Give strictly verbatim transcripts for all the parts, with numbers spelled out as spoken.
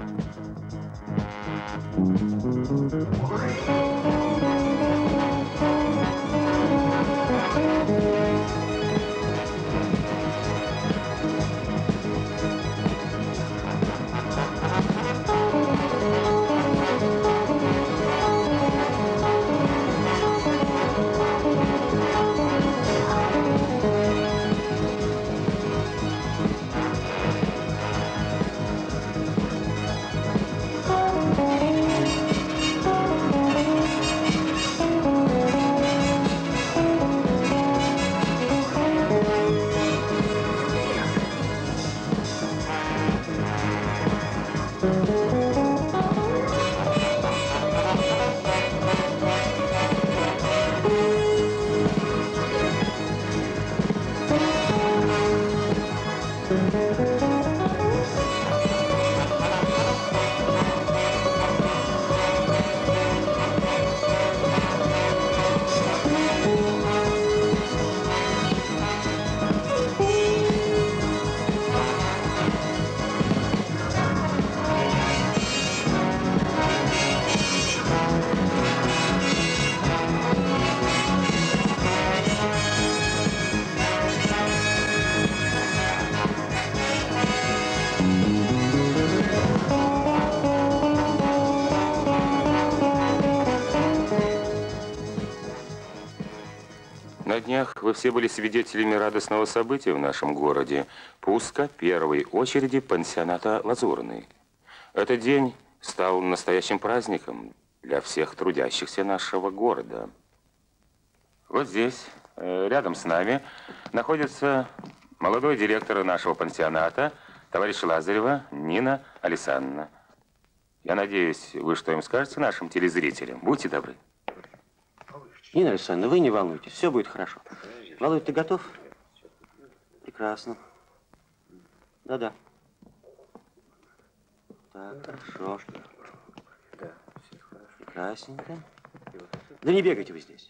На днях вы все были свидетелями радостного события в нашем городе – пуска первой очереди пансионата «Лазурный». Этот день стал настоящим праздником для всех трудящихся нашего города. Вот здесь, рядом с нами, находится молодой директор нашего пансионата, товарищ Лазарева Нина Александровна. Я надеюсь, вы что им скажете нашим телезрителям? Будьте добры. Нина Александровна, вы не волнуйтесь, все будет хорошо. Володь, ты готов? Прекрасно. Да-да. Так, хорошо. Да, все хорошо. Прекрасненько. Да не бегайте вы здесь.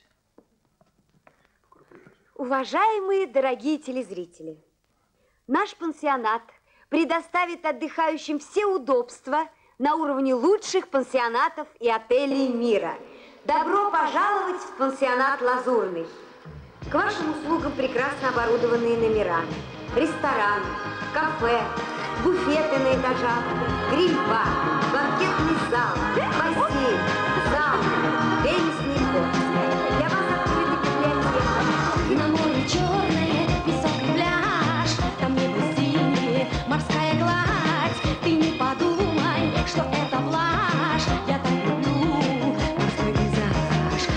Уважаемые дорогие телезрители, наш пансионат предоставит отдыхающим все удобства на уровне лучших пансионатов и отелей мира. Добро пожаловать в пансионат «Лазурный». К вашим услугам прекрасно оборудованные номера, ресторан, кафе, буфеты на этажах, гриль-бар, банкетный зал, бассейн, зал, теннисный корт. Для вас открыта библиотека. На море черное, песок и пляж, там небо синее, морская гладь. Ты не подумай, что это блажь, я так люблю морской пейзаж.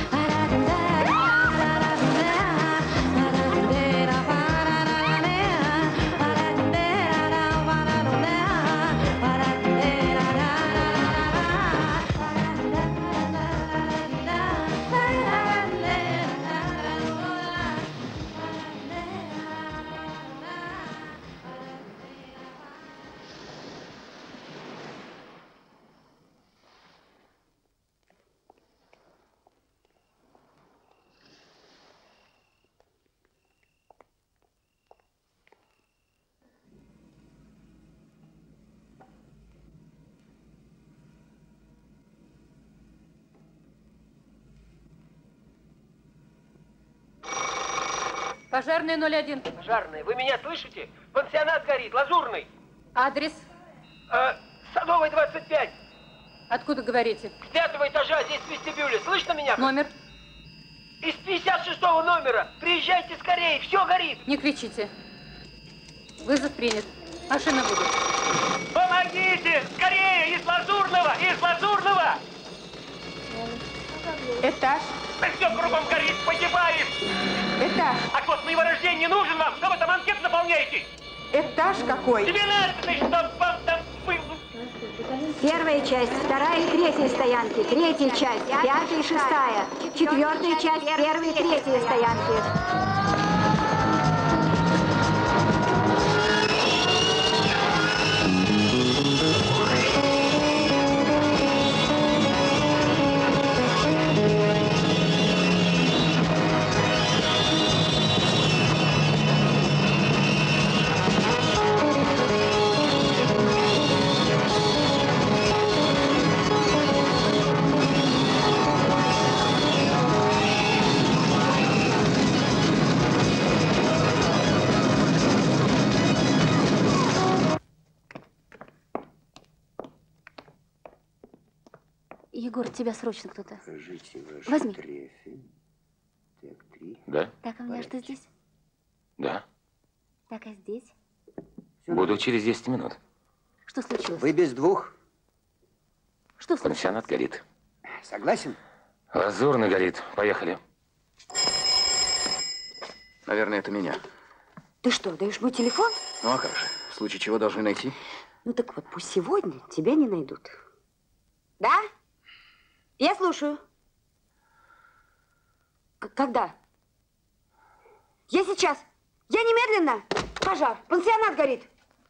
Пожарная ноль один. Пожарная, вы меня слышите? Пансионат горит, Лазурный. Адрес? Э, Садовая, двадцать пять. Откуда говорите? С пятого этажа, здесь в вестибюле. Слышно меня? Номер? Из пятьдесят шестого номера. Приезжайте скорее, все горит. Не кричите. Вызов принят. Машина будет. Помогите! Скорее! Из Лазурного! Из Лазурного! Этаж. Да все кругом горит, погибает! Этаж. А код моего рождения не нужен вам! Что вы там анкету заполняете? Этаж какой? Двенадцатый, чтоб вам там был. Первая часть, вторая и третья стоянки, третья часть, пятая и шестая, четвертая часть, первая и третья стоянки. Егор, тебя срочно кто-то. Возьми. Так, да? Так, а у меня что здесь? Да. Так, а здесь? Буду через десять минут. Что случилось? Вы без двух? Что случилось? Пансионат горит. Согласен? Лазурный горит. Поехали. Наверное, это меня. Ты что, даешь мой телефон? Ну а как же? В случае чего должны найти? Ну так вот, пусть сегодня тебя не найдут. Да? Я слушаю. К- когда? Я сейчас. Я немедленно. Пожар. Пансионат горит.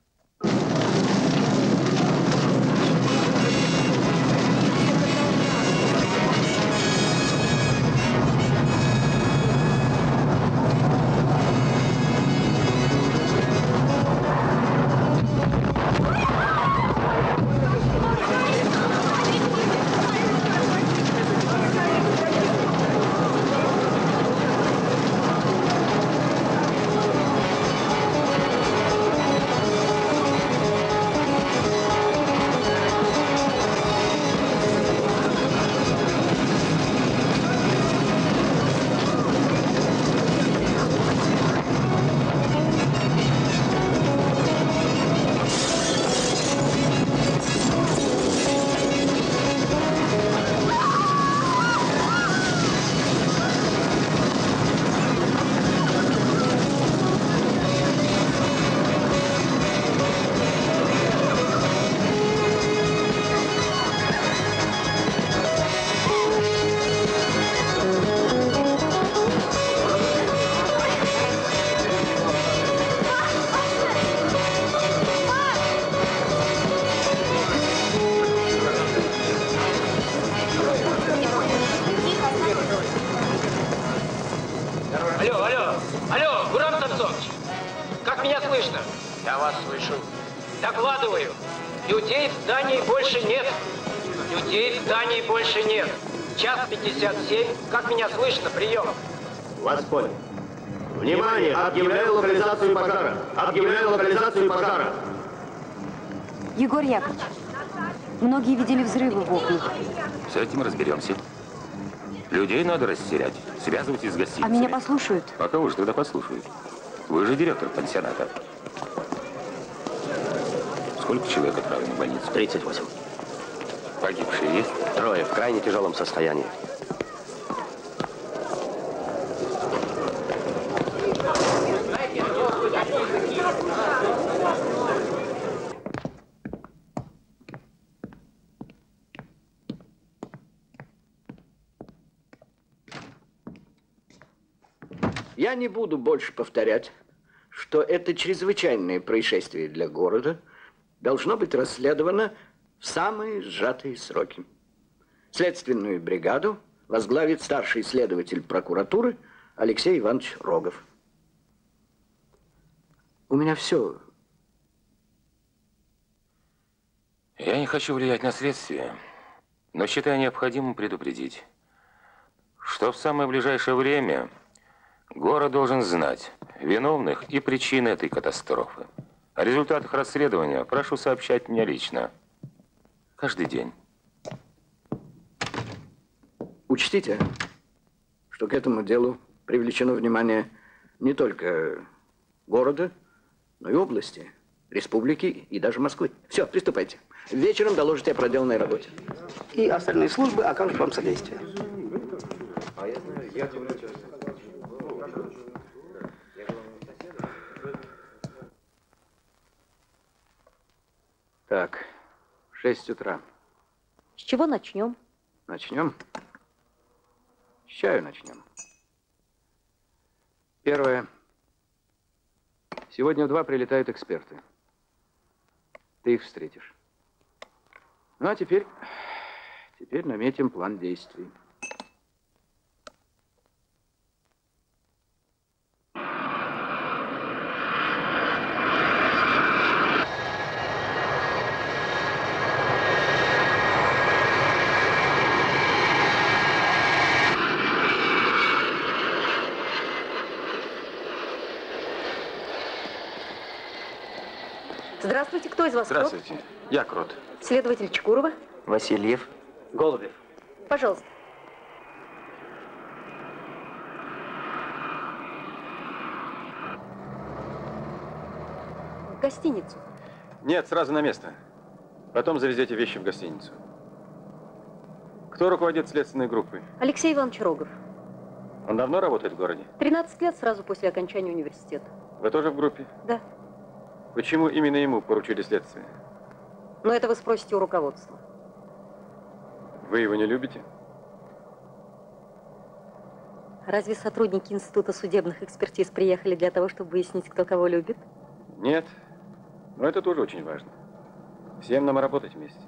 Алло, алло, алло, Гурам Самсонович, как меня слышно? Я вас слышу. Докладываю, людей в здании больше нет. Людей в здании больше нет. Час пятьдесят семь, как меня слышно, прием. Вас понял. Внимание, объявляю локализацию пожара. Объявляю локализацию пожара. Егор Яковлевич, многие видели взрывы в окнах. С этим разберемся. Людей надо растерять. Связывайтесь с гостиницами. А меня послушают? А кого же тогда послушают? Вы же директор пансионата. Сколько человек отправлено в больницу? тридцать восемь. Погибшие есть? Трое в крайне тяжелом состоянии. Я не буду больше повторять, что это чрезвычайное происшествие для города должно быть расследовано в самые сжатые сроки. Следственную бригаду возглавит старший следователь прокуратуры Алексей Иванович Рогов. У меня все. Я не хочу влиять на следствие, но считаю необходимым предупредить, что в самое ближайшее время город должен знать виновных и причины этой катастрофы. О результатах расследования прошу сообщать мне лично. Каждый день. Учтите, что к этому делу привлечено внимание не только города, но и области, республики и даже Москвы. Все, приступайте. Вечером доложите о проделанной работе. И остальные службы окажут вам содействие. Так, шесть утра. С чего начнем? Начнем? С чаю начнем. Первое. Сегодня в два прилетают эксперты. Ты их встретишь. Ну, а теперь, теперь наметим план действий. Здравствуйте, кто из вас? Здравствуйте. Я Крот. Следователь Чекурова. Васильев. Голубев. Пожалуйста. В гостиницу. Нет, сразу на место. Потом завезете вещи в гостиницу. Кто руководит следственной группой? Алексей Иванович Рогов. Он давно работает в городе? тринадцать лет сразу после окончания университета. Вы тоже в группе? Да. Почему именно ему поручили следствие? Но это вы спросите у руководства. Вы его не любите? Разве сотрудники Института судебных экспертиз приехали для того, чтобы выяснить, кто кого любит? Нет. Но это тоже очень важно. Всем нам работать вместе.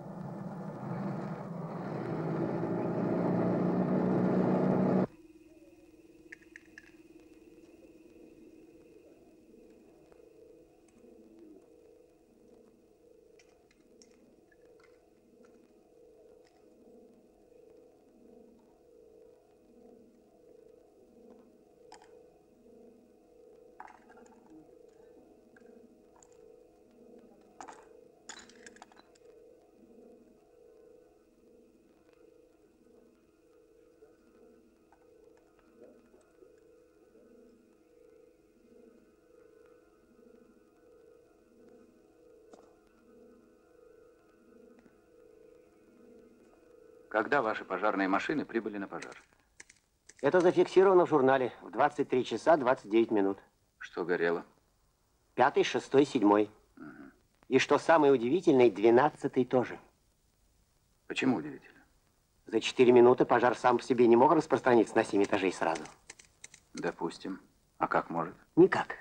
Когда ваши пожарные машины прибыли на пожар? Это зафиксировано в журнале в двадцать три часа двадцать девять минут. Что горело? Пятый, шестой, седьмой. Угу. И что самое удивительное, двенадцатый тоже. Почему удивительно? За четыре минуты пожар сам по себе не мог распространиться на семь этажей сразу. Допустим. А как может? Никак.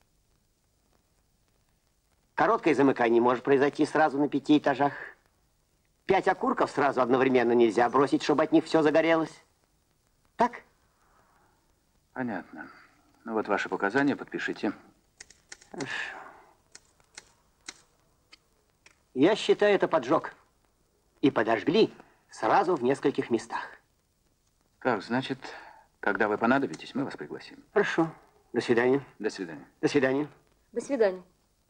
Короткое замыкание может произойти сразу на пяти этажах. Пять окурков сразу одновременно нельзя бросить, чтобы от них все загорелось. Так? Понятно. Ну вот ваши показания, подпишите. Хорошо. Я считаю, это поджог. И подожгли сразу в нескольких местах. Как, значит, когда вы понадобитесь, мы вас пригласим. Хорошо. До свидания. До свидания. До свидания. До свидания.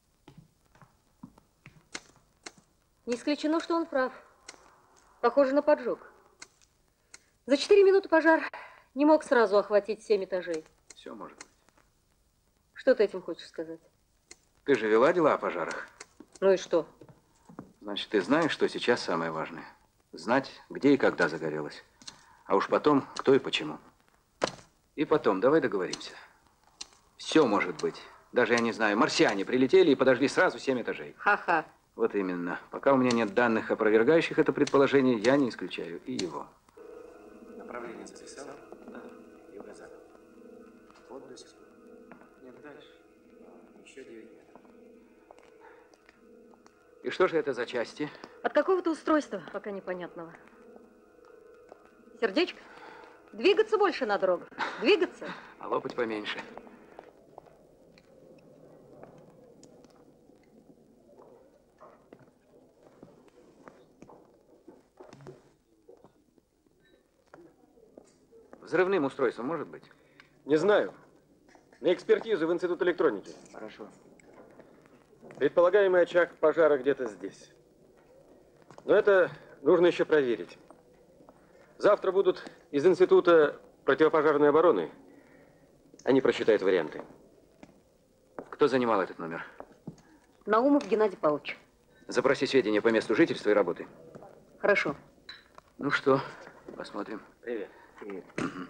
Не исключено, что он прав. Похоже на поджог. За четыре минуты пожар не мог сразу охватить семь этажей. Все может быть. Что ты этим хочешь сказать? Ты же вела дела о пожарах. Ну и что? Значит, ты знаешь, что сейчас самое важное. Знать, где и когда загорелось. А уж потом, кто и почему. И потом, давай договоримся. Все может быть. Даже, я не знаю, марсиане прилетели и подожгли сразу семь этажей. Ха-ха. Вот именно. Пока у меня нет данных, опровергающих это предположение, я не исключаю и его. Направление записал? Да. Юго-запад. Вот до сих пор. Нет, дальше. Еще девять метров. И что же это за части? От какого-то устройства, пока непонятного. Сердечко? Двигаться больше надо, Рогов. Двигаться. А лопать поменьше. Взрывным устройством может быть? Не знаю. На экспертизу в Институт электроники. Хорошо. Предполагаемый очаг пожара где-то здесь. Но это нужно еще проверить. Завтра будут из Института противопожарной обороны. Они просчитают варианты. Кто занимал этот номер? Наумов Геннадий Павлович. Запроси сведения по месту жительства и работы. Хорошо. Ну что, посмотрим. Привет. Привет.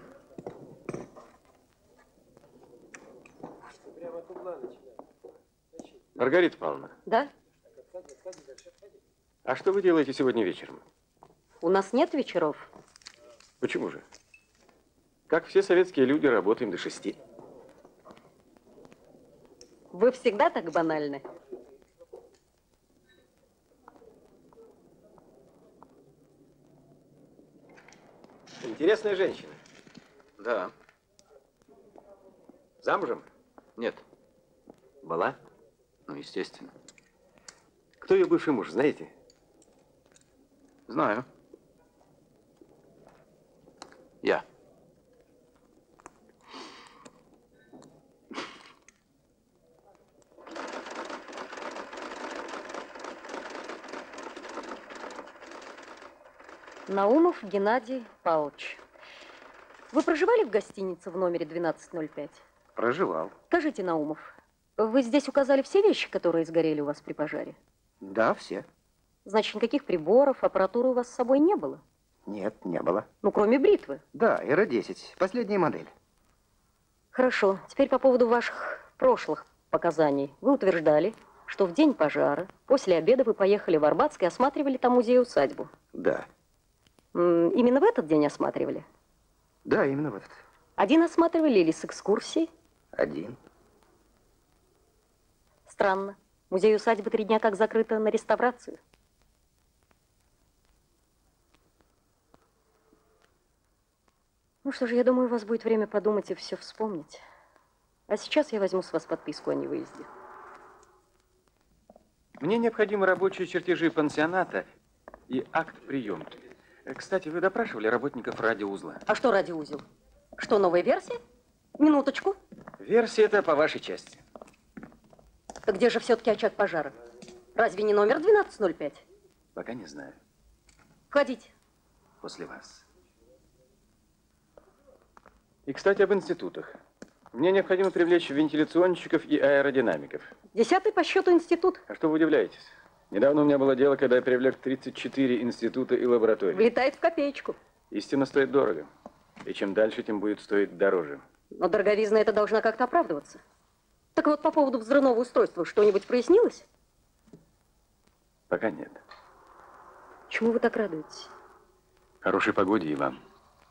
Маргарита Павловна. Да? А что вы делаете сегодня вечером? У нас нет вечеров. Почему же? Как все советские люди, работаем до шести. Вы всегда так банальны. Интересная женщина. Да. Замужем? Нет. Была? Ну, естественно. Кто ее бывший муж, знаете? Знаю. Я. Наумов Геннадий Павлович. Вы проживали в гостинице в номере двенадцать ноль пять? Проживал. Скажите, Наумов, вы здесь указали все вещи, которые сгорели у вас при пожаре? Да, все. Значит, никаких приборов, аппаратуры у вас с собой не было? Нет, не было. Ну, кроме бритвы? Да, Р десять, последняя модель. Хорошо. Теперь по поводу ваших прошлых показаний. Вы утверждали, что в день пожара, после обеда вы поехали в Арбатск и осматривали там музей-усадьбу. Да. М, Именно в этот день осматривали? Да, именно в этот. Один осматривали или с экскурсией? Один. Странно. Музей-усадьбы три дня как закрыто на реставрацию. Ну что же, я думаю, у вас будет время подумать и все вспомнить. А сейчас я возьму с вас подписку о невыезде. Мне необходимы рабочие чертежи пансионата и акт приемки. Кстати, вы допрашивали работников радиоузла? А что радиоузел? Что, новая версия? Минуточку. Версия это по вашей части. Так где же все-таки очаг пожара? Разве не номер двенадцать ноль пять? Пока не знаю. Кладите. После вас. И, кстати, об институтах. Мне необходимо привлечь вентиляционщиков и аэродинамиков. Десятый по счету институт. А что вы удивляетесь? Недавно у меня было дело, когда я привлек тридцать четыре института и лаборатории. Влетает в копеечку. Истина стоит дорого. И чем дальше, тем будет стоить дороже. Но дороговизна это должна как-то оправдываться. Так вот, по поводу взрывного устройства что-нибудь прояснилось? Пока нет. Чему вы так радуетесь? Хорошей погоде и вам.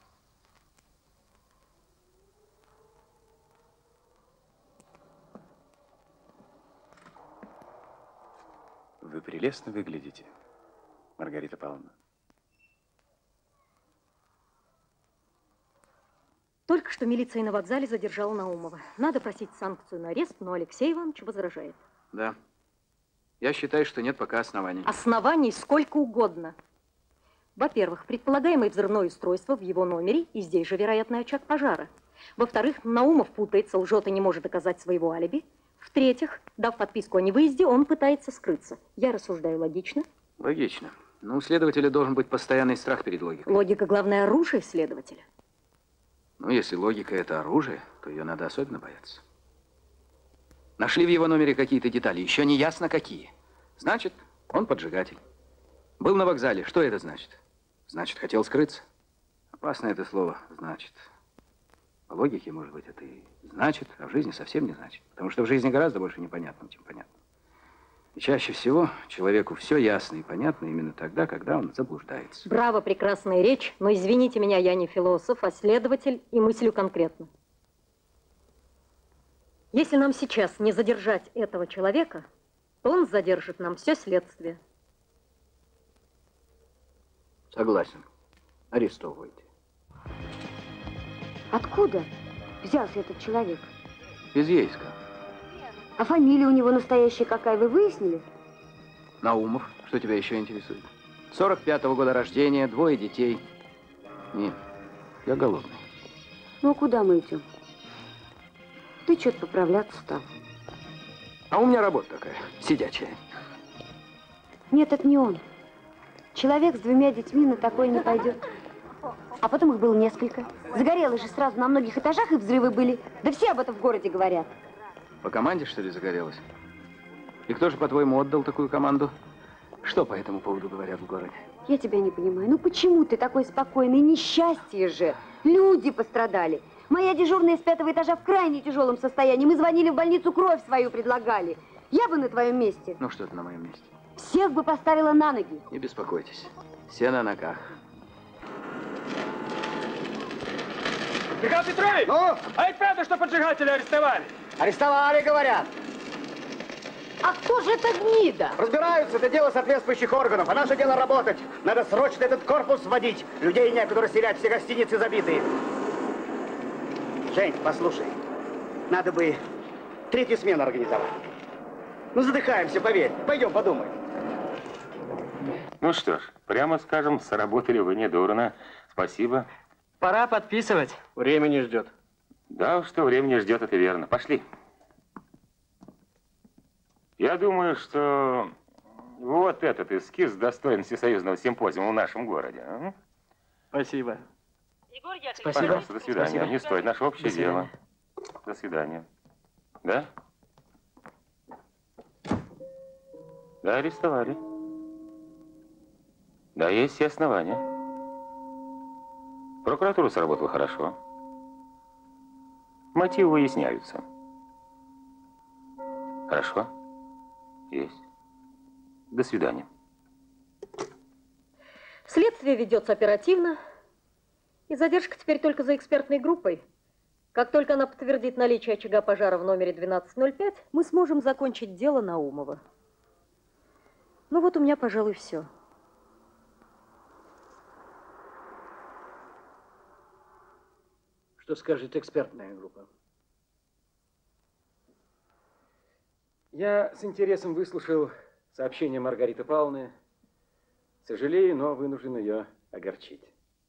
Вы прелестно выглядите, Маргарита Павловна. Только что милиция на вокзале задержала Наумова. Надо просить санкцию на арест, но Алексей Иванович возражает. Да. Я считаю, что нет пока оснований. Оснований сколько угодно. Во-первых, предполагаемое взрывное устройство в его номере, и здесь же, вероятно, очаг пожара. Во-вторых, Наумов путается, лжет и не может доказать своего алиби. В-третьих, дав подписку о невыезде, он пытается скрыться. Я рассуждаю логично. Логично. Но у следователя должен быть постоянный страх перед логикой. Логика – главное оружие следователя. Ну, если логика – это оружие, то ее надо особенно бояться. Нашли в его номере какие-то детали, еще не ясно какие. Значит, он поджигатель. Был на вокзале. Что это значит? Значит, хотел скрыться. Опасно это слово «значит». По логике, может быть, это и значит, а в жизни совсем не значит. Потому что в жизни гораздо больше непонятного, чем понятно. И чаще всего человеку все ясно и понятно именно тогда, когда он заблуждается. Браво, прекрасная речь, но извините меня, я не философ, а следователь и мыслю конкретно. Если нам сейчас не задержать этого человека, то он задержит нам все следствие. Согласен. Арестовывайте. Откуда взялся этот человек? Из Ейска. А фамилия у него настоящая какая, вы выяснили? Наумов. Что тебя еще интересует? сорок пятого года рождения, двое детей. Нет, я голодный. Ну, а куда мы идем? Ты что-то поправляться стал. А у меня работа такая, сидячая. Нет, это не он. Человек с двумя детьми на такое не пойдет. А потом их было несколько. Загорелось же сразу на многих этажах, и взрывы были. Да все об этом в городе говорят. По команде, что ли, загорелось? И кто же, по-твоему, отдал такую команду? Что по этому поводу говорят в городе? Я тебя не понимаю. Ну почему ты такой спокойный? Несчастье же. Люди пострадали. Моя дежурная с пятого этажа в крайне тяжелом состоянии. Мы звонили в больницу, кровь свою предлагали. Я бы на твоем месте. Ну что ты на моем месте? Всех бы поставила на ноги. Не беспокойтесь. Все на ногах. Михаил Петрович! Ну? А это правда, что поджигателя арестовали? Арестовали, говорят. А кто же это гнида? Разбираются, это дело соответствующих органов, а наше дело работать. Надо срочно этот корпус сводить. Людей некуда расселять, все гостиницы забитые. Жень, послушай, надо бы третью смену организовать. Ну, задыхаемся, поверь. Пойдем, подумай. Ну что ж, прямо скажем, сработали вы недурно. Спасибо. Пора подписывать. Время не ждет. Да уж, что время ждет, это верно. Пошли. Я думаю, что Вот этот эскиз достоин всесоюзного симпозиума в нашем городе. А? Спасибо. Спасибо. Пожалуйста, до свидания. Спасибо. Не стоит, наше общее до дело. До свидания. Да? Да, арестовали. Да, есть все основания. Прокуратура сработала хорошо. Мотивы выясняются. Хорошо. Есть. До свидания. Следствие ведется оперативно. И задержка теперь только за экспертной группой. Как только она подтвердит наличие очага пожара в номере двенадцать ноль пять, мы сможем закончить дело Наумова. Ну вот у меня, пожалуй, все. Что скажет экспертная группа? Я с интересом выслушал сообщение Маргариты Павловны. Сожалею, но вынужден ее огорчить.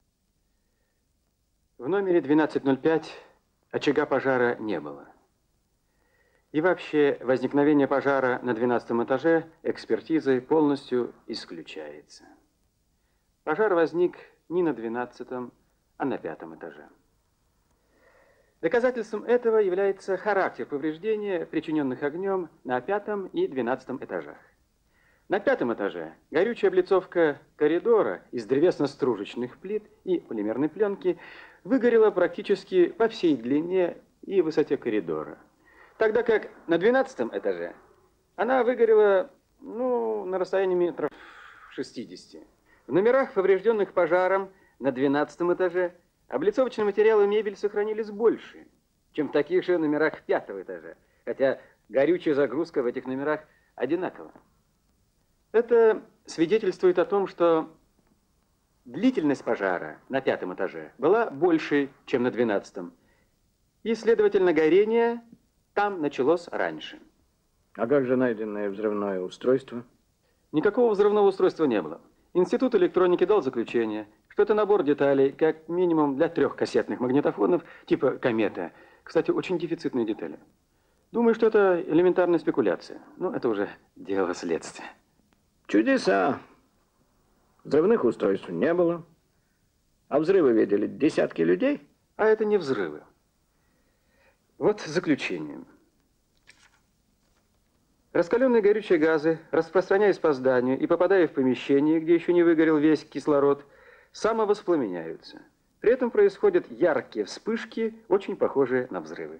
В номере двенадцать ноль пять очага пожара не было. И вообще возникновение пожара на двенадцатом этаже экспертизой полностью исключается. Пожар возник не на двенадцатом, а на пятом этаже. Доказательством этого является характер повреждения, причиненных огнем на пятом и двенадцатом этажах. На пятом этаже горючая облицовка коридора из древесно-стружечных плит и полимерной пленки выгорела практически по всей длине и высоте коридора. Тогда как на двенадцатом этаже она выгорела, ну, на расстоянии метров шестидесяти. В номерах, поврежденных пожаром на двенадцатом этаже, облицовочные материалы и мебель сохранились больше, чем в таких же номерах пятого этажа, хотя горючая загрузка в этих номерах одинакова. Это свидетельствует о том, что длительность пожара на пятом этаже была больше, чем на двенадцатом, и, следовательно, горение там началось раньше. А как же найденное взрывное устройство? Никакого взрывного устройства не было. Институт электроники дал заключение, что это набор деталей, как минимум для трех кассетных магнитофонов типа «Комета». Кстати, очень дефицитные детали. Думаю, что это элементарная спекуляция. Но это уже дело следствия. Чудеса. Взрывных устройств не было. А взрывы видели десятки людей. А это не взрывы. Вот заключение. Раскаленные горючие газы, распространяясь по зданию и попадая в помещение, где еще не выгорел весь кислород, самовоспламеняются. При этом происходят яркие вспышки, очень похожие на взрывы.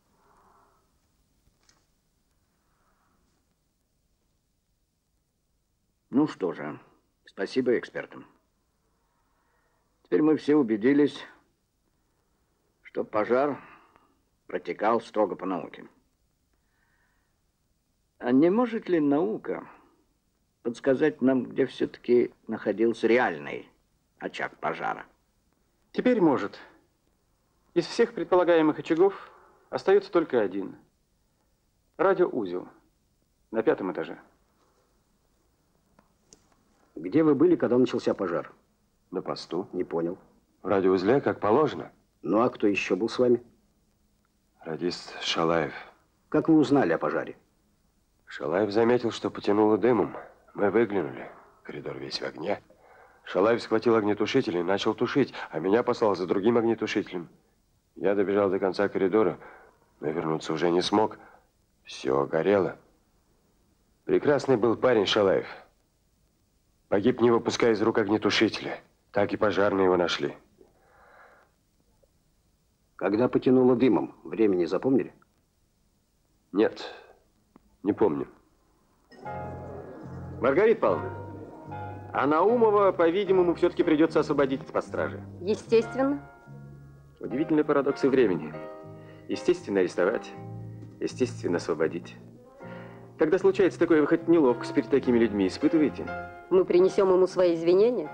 Ну что же, спасибо экспертам. Теперь мы все убедились, что пожар протекал строго по науке. А не может ли наука подсказать нам, где все-таки находился реальный очаг пожара? Теперь может. Из всех предполагаемых очагов остается только один. Радиоузел на пятом этаже. Где вы были, когда начался пожар? На посту. Не понял. В радиоузле, как положено. Ну, а кто еще был с вами? Радист Шалаев. Как вы узнали о пожаре? Шалаев заметил, что потянуло дымом. Мы выглянули. Коридор весь в огне. Шалаев схватил огнетушитель и начал тушить, а меня послал за другим огнетушителем. Я добежал до конца коридора, но вернуться уже не смог. Все горело. Прекрасный был парень Шалаев. Погиб, не выпуская из рук огнетушителя. Так и пожарные его нашли. Когда потянуло дымом, времени запомнили? Нет, не помню. Маргарита Павловна, а Наумова, по-видимому, все-таки придется освободить из-под стражи. Естественно. Удивительные парадоксы времени. Естественно, арестовать, естественно, освободить. Когда случается такое, вы хоть неловкость перед такими людьми испытываете? Мы принесем ему свои извинения.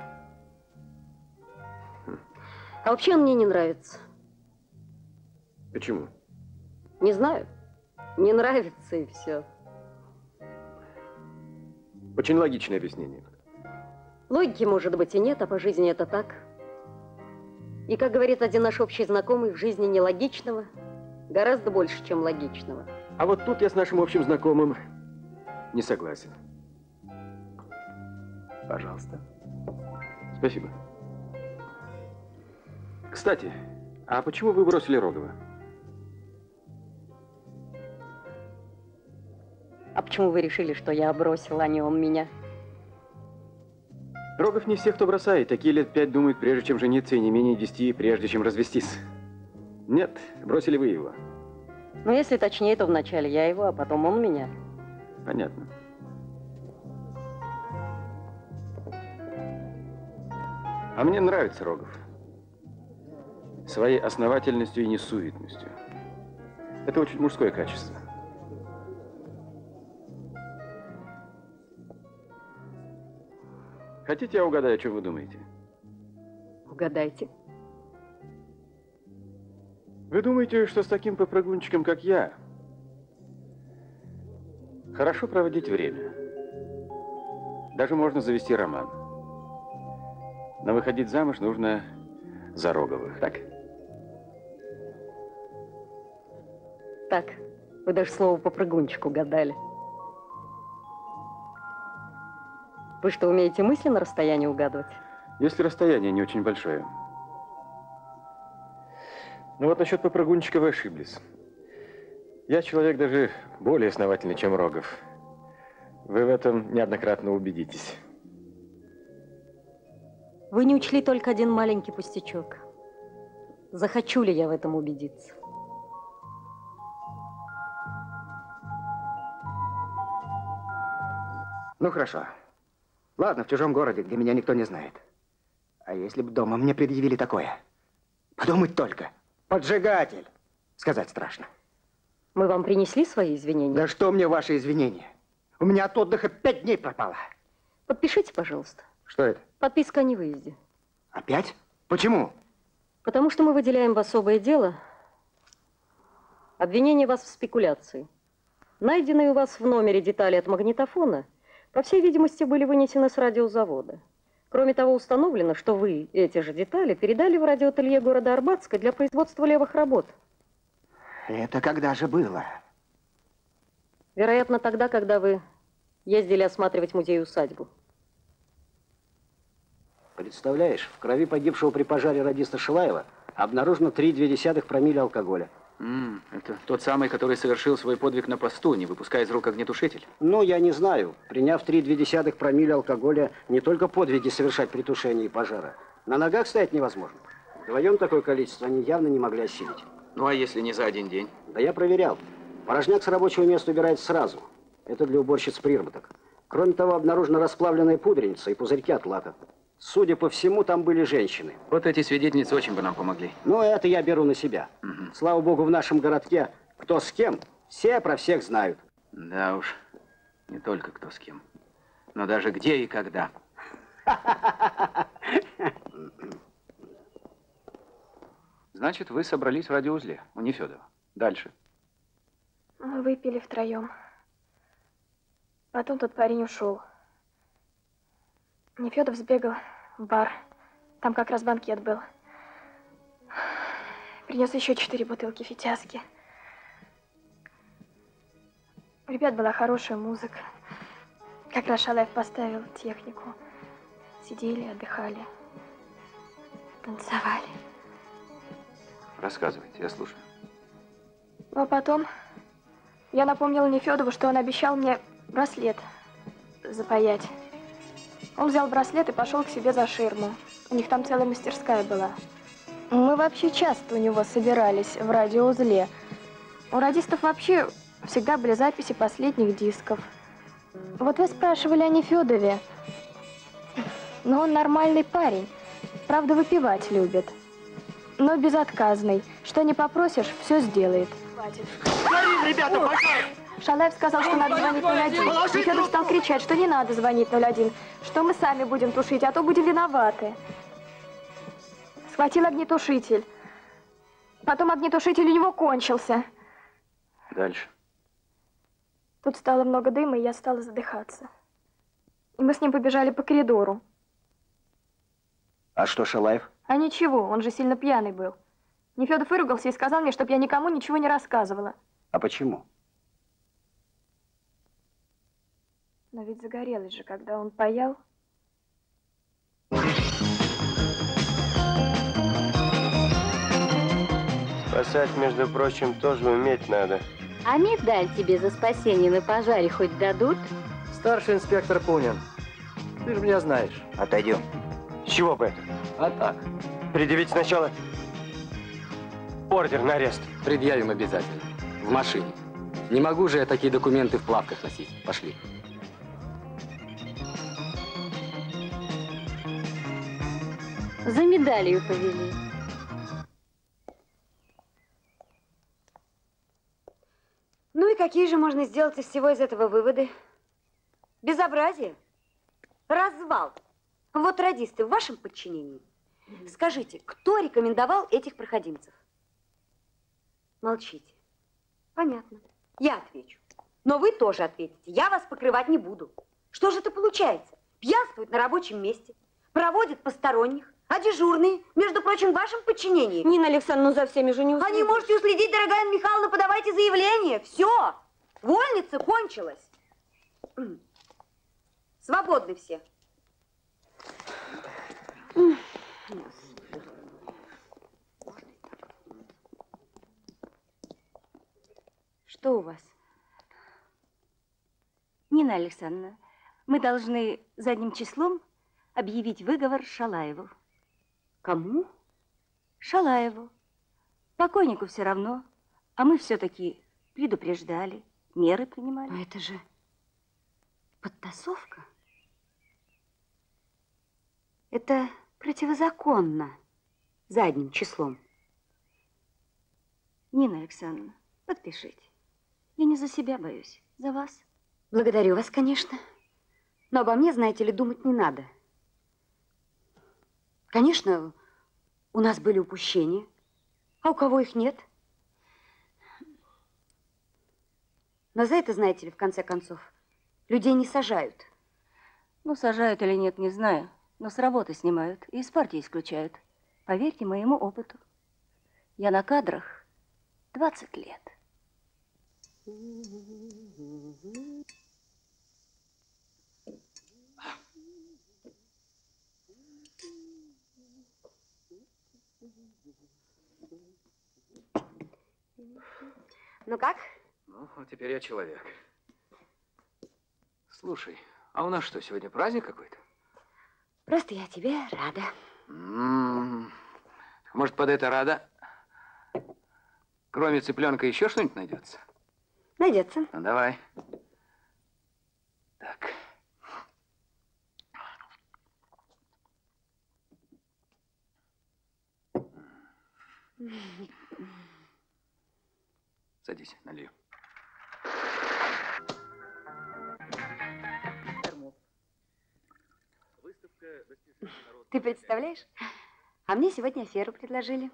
Хм. А вообще он мне не нравится. Почему? Не знаю. Не нравится и все. Очень логичное объяснение. Логики, может быть, и нет, а по жизни это так. И, как говорит один наш общий знакомый, в жизни нелогичного гораздо больше, чем логичного. А вот тут я с нашим общим знакомым не согласен. Пожалуйста. Спасибо. Кстати, а почему вы бросили Рогова? А почему вы решили, что я бросила, а не он меня? Рогов не всех, кто бросает. Такие лет пять думают, прежде чем жениться, и не менее десяти, прежде чем развестись. Нет, бросили вы его. Ну, если точнее, то вначале я его, а потом он меня. Понятно. А мне нравится Рогов. Своей основательностью и несуетностью. Это очень мужское качество. Хотите, я угадаю, о чем вы думаете? Угадайте. Вы думаете, что с таким попрыгунчиком, как я, хорошо проводить время? Даже можно завести роман. Но выходить замуж нужно за Роговых, так? Так, вы даже слово попрыгунчик угадали. Вы что, умеете мысли на расстоянии угадывать? Если расстояние не очень большое. Ну вот насчет попрыгунчика вы ошиблись. Я человек даже более основательный, чем Рогов. Вы в этом неоднократно убедитесь. Вы не учли только один маленький пустячок. Захочу ли я в этом убедиться? Ну, хорошо. Ладно, в чужом городе, где меня никто не знает. А если бы дома мне предъявили такое? Подумать только. Поджигатель. Сказать страшно. Мы вам принесли свои извинения? Да что мне ваши извинения? У меня от отдыха пять дней пропало. Подпишите, пожалуйста. Что это? Подписка о невыезде. Опять? Почему? Потому что мы выделяем в особое дело обвинение вас в спекуляции. Найденные у вас в номере детали от магнитофона, по всей видимости, были вынесены с радиозавода. Кроме того, установлено, что вы эти же детали передали в радиоателье города Арбатска для производства левых работ. Это когда же было? Вероятно, тогда, когда вы ездили осматривать музей-усадьбу. Представляешь, в крови погибшего при пожаре радиста Шилаева обнаружено три и две десятых промилле алкоголя. Mm, это тот самый, который совершил свой подвиг на посту, не выпуская из рук огнетушитель? Ну, я не знаю. Приняв три и две десятых промилле алкоголя, не только подвиги совершать при тушении пожара. На ногах стоять невозможно. Вдвоем такое количество они явно не могли осилить. Ну, а если не за один день? Да я проверял. Порожняк с рабочего места убирается сразу. Это для уборщиц приработок. Кроме того, обнаружена расплавленная пудреница и пузырьки от лака. Судя по всему, там были женщины. Вот эти свидетельницы очень бы нам помогли. Ну, это я беру на себя. Угу. Слава богу, в нашем городке кто с кем, все про всех знают. Да уж, не только кто с кем, но даже где и когда. Значит, вы собрались в радиоузле у Нефедова. Дальше. Мы выпили втроем. Потом тот парень ушел. Нефедов сбегал в бар. Там как раз банкет был. Принес еще четыре бутылки фитяски. У ребят была хорошая музыка. Как раз Шалаев поставил технику. Сидели, отдыхали, танцевали. Рассказывайте, я слушаю. Ну, а потом я напомнила Нефедову, что он обещал мне браслет запаять. Он взял браслет и пошел к себе за ширму. У них там целая мастерская была. Мы вообще часто у него собирались в радиоузле. У радистов вообще всегда были записи последних дисков. Вот вы спрашивали о Нефедове. Но он нормальный парень. Правда, выпивать любит. Но безотказный. Что не попросишь, все сделает. Хватит. Горим, ребята, пожар! Шалаев сказал, что надо звонить ноль один. Нефедов стал кричать, что не надо звонить ноль один, что мы сами будем тушить, а то будем виноваты. Схватил огнетушитель. Потом огнетушитель у него кончился. Дальше. Тут стало много дыма, и я стала задыхаться. И мы с ним побежали по коридору. А что Шалаев? А ничего, он же сильно пьяный был. Нефедов выругался и сказал мне, чтоб я никому ничего не рассказывала. А почему? Но ведь загорелась же, когда он паял. Спасать, между прочим, тоже уметь надо. А медаль тебе за спасение на пожаре хоть дадут? Старший инспектор Пунин, ты же меня знаешь. Отойдем. С чего бы это? А так. Предъявить сначала ордер на арест. Предъявим обязательно. В машине. Не могу же я такие документы в плавках носить. Пошли. За медалью повели. Ну и какие же можно сделать из всего из этого выводы? Безобразие. Развал. Вот радисты в вашем подчинении. Скажите, кто рекомендовал этих проходимцев? Молчите. Понятно. Я отвечу. Но вы тоже ответите. Я вас покрывать не буду. Что же это получается? Пьянствуют на рабочем месте, проводят посторонних, а дежурные, между прочим, в вашем подчинении. Нина Александровна, за всеми же не уследишь. А не можете уследить, дорогая Анна Михайловна, подавайте заявление. Все. Вольница кончилась. Свободны все. Что у вас? Нина Александровна, мы должны задним числом объявить выговор Шалаеву. Кому? Шалаеву. Покойнику все равно, а мы все-таки предупреждали, меры принимали. Но это же подтасовка. Это противозаконно задним числом. Нина Александровна, подпишите. Я не за себя боюсь, за вас. Благодарю вас, конечно. Но обо мне, знаете ли, думать не надо. Конечно, у нас были упущения, а у кого их нет? Но за это, знаете ли, в конце концов, людей не сажают. Ну, сажают или нет, не знаю, но с работы снимают и из партии исключают. Поверьте моему опыту. Я на кадрах двадцать лет. Ну как? Ну, вот теперь я человек. Слушай, а у нас что, сегодня праздник какой-то? Просто я тебе рада. М-м-м. Может, под это рада? Кроме цыпленка еще что-нибудь найдется? Найдется. Ну, давай. Так. Садись, налью. Ты представляешь? А мне сегодня аферу предложили.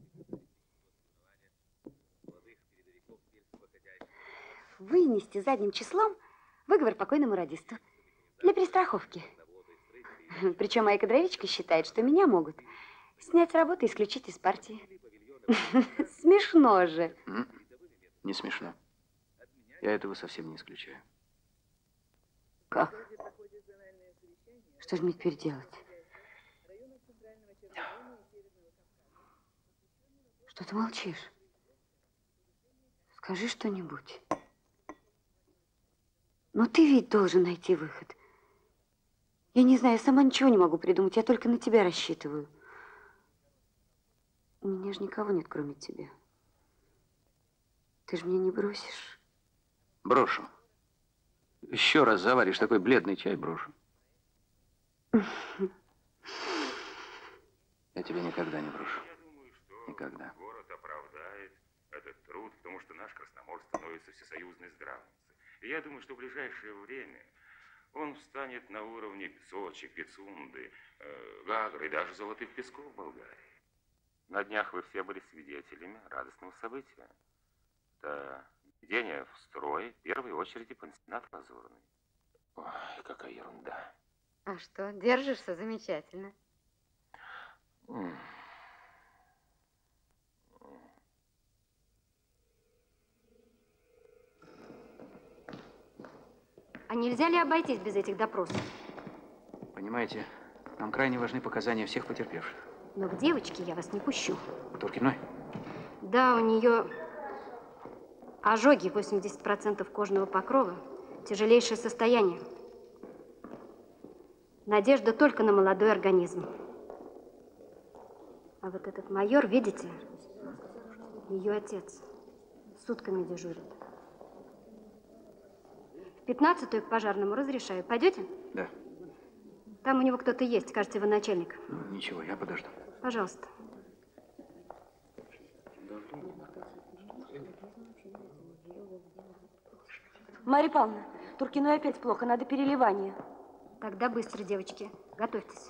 Вынести задним числом выговор покойному радисту. Для перестраховки. Причем моя кадровичка считает, что меня могут снять с работы и исключить из партии. Смешно же. Не смешно. Я этого совсем не исключаю. Как? Что же мне теперь делать? Что ты молчишь? Скажи что-нибудь. Ну, ты ведь должен найти выход. Я не знаю, я сама ничего не могу придумать. Я только на тебя рассчитываю. У меня же никого нет, кроме тебя. Ты же меня не бросишь? Брошу. Еще раз заваришь такой бледный чай, брошу. Я тебя никогда не брошу. Никогда. Город оправдает этот труд, потому что наш Красномор становится всесоюзной здравницей. И я думаю, что в ближайшее время он встанет на уровне Сочи, Пицунды, э, Гагры и даже Золотых Песков в Болгарии. На днях вы все были свидетелями радостного события. Это введение в строй в первой очереди пансионат Лазурный. Ой, какая ерунда. А что, держишься замечательно. М. А нельзя ли обойтись без этих допросов? Понимаете, нам крайне важны показания всех потерпевших. Но к девочке я вас не пущу. К Туркиной? Да, у нее ожоги, восемьдесят процентов кожного покрова, тяжелейшее состояние. Надежда только на молодой организм. А вот этот майор, видите, ее отец, сутками дежурит. В пятнадцатую к пожарному разрешаю. Пойдете? Да. Там у него кто-то есть, кажется, его начальник. Ну, ничего, я подожду. Пожалуйста. Марья Павловна, Туркиной опять плохо, надо переливание. Тогда быстро, девочки, готовьтесь.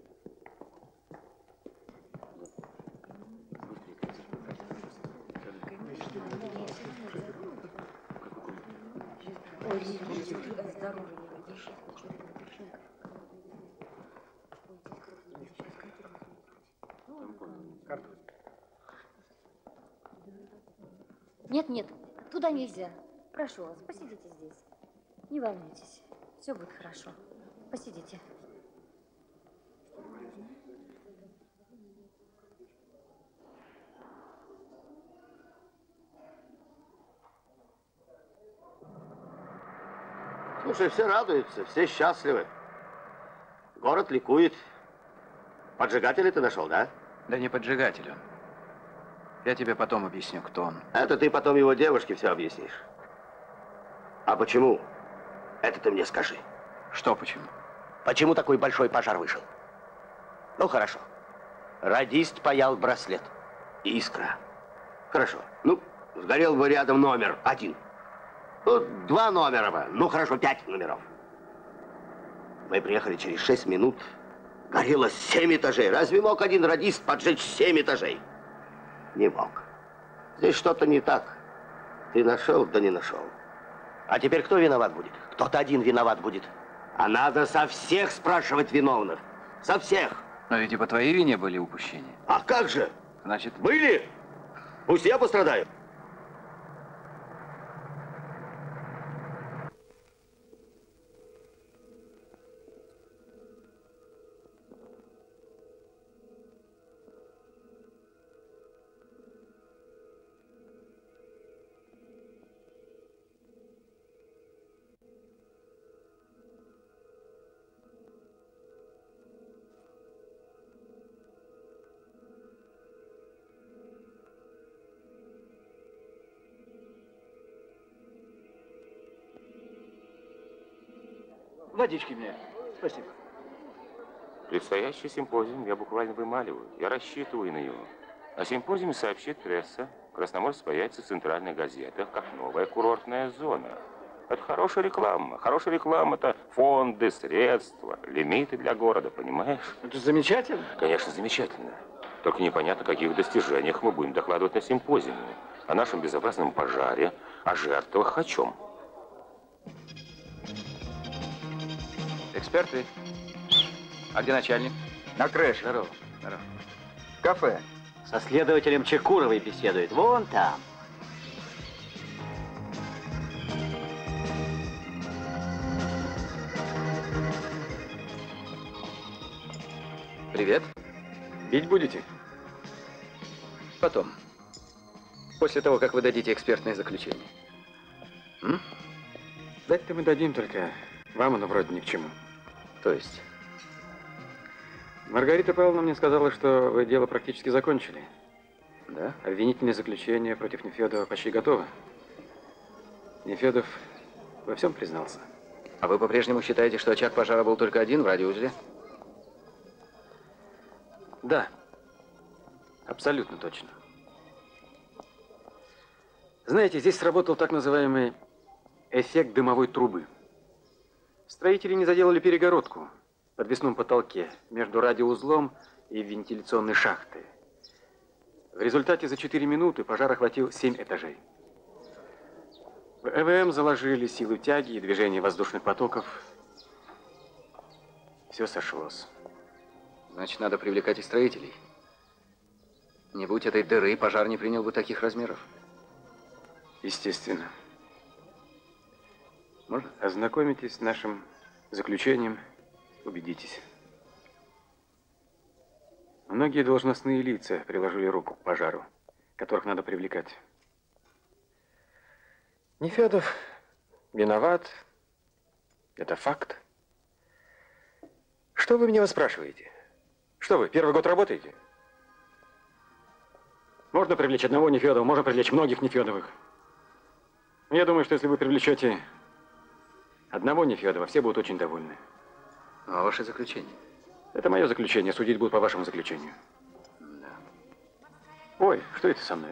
Нет, нет, туда нельзя. Прошу вас, посидите здесь. Не волнуйтесь, все будет хорошо. Посидите. Слушай, все радуются, все счастливы. Город ликует. Поджигателя ты нашел, да? Да не поджигатель он. Я тебе потом объясню, кто он. Это ты потом его девушке все объяснишь. А почему? Это ты мне скажи. Что почему? Почему такой большой пожар вышел? Ну, хорошо. Радист паял браслет. Искра. Хорошо. Ну, сгорел бы рядом номер один. Ну, два номера бы. Ну, хорошо, пять номеров. Мы приехали через шесть минут. Горело семь этажей. Разве мог один радист поджечь семь этажей? Не мог. Здесь что-то не так. Ты нашел, да не нашел. А теперь кто виноват будет? Кто-то один виноват будет. А надо со всех спрашивать виновных. Со всех. Но ведь и по твоей вине были упущения. А как же? Значит... Были? Пусть я пострадаю. Водички мне. Спасибо. Предстоящий симпозиум я буквально вымаливаю. Я рассчитываю на него. О симпозиуме сообщит пресса. Красноморск появится в центральных газетах, как новая курортная зона. Это хорошая реклама. Хорошая реклама – это фонды, средства, лимиты для города, понимаешь? Это замечательно. Конечно, замечательно. Только непонятно, о каких достижениях мы будем докладывать на симпозиуме. О нашем безопасном пожаре, о жертвах, о чем? Эксперты? А где начальник? На крыше. Здорово. Здорово. В кафе. Со следователем Чекуровой беседует. Вон там. Привет. Бить будете? Потом. После того, как вы дадите экспертное заключение. М? Дать-то мы дадим, только вам оно вроде ни к чему. То есть? Маргарита Павловна мне сказала, что вы дело практически закончили. Да? Обвинительное заключение против Нефедова почти готово. Нефедов во всем признался. А вы по-прежнему считаете, что очаг пожара был только один в радиоузле? Да. Абсолютно точно. Знаете, здесь сработал так называемый эффект дымовой трубы. Строители не заделали перегородку в подвесном потолке между радиоузлом и вентиляционной шахтой. В результате за четыре минуты пожар охватил семь этажей. В Э В М заложили силу тяги и движение воздушных потоков. Все сошлось. Значит, надо привлекать и строителей. Не будь этой дыры, пожар не принял бы таких размеров. Естественно. Можно? Ознакомитесь с нашим заключением, убедитесь. Многие должностные лица приложили руку к пожару. которых надо привлекать. Нефедов виноват. Это факт. Что вы меня спрашиваете? Что вы, первый год работаете? Можно привлечь одного Нефедова, можно привлечь многих Нефедовых. Я думаю, что если вы привлечете одного Нефедова, все будут очень довольны. А ваше заключение? Это мое заключение. Судить будут по вашему заключению. Да. Ой, что это со мной?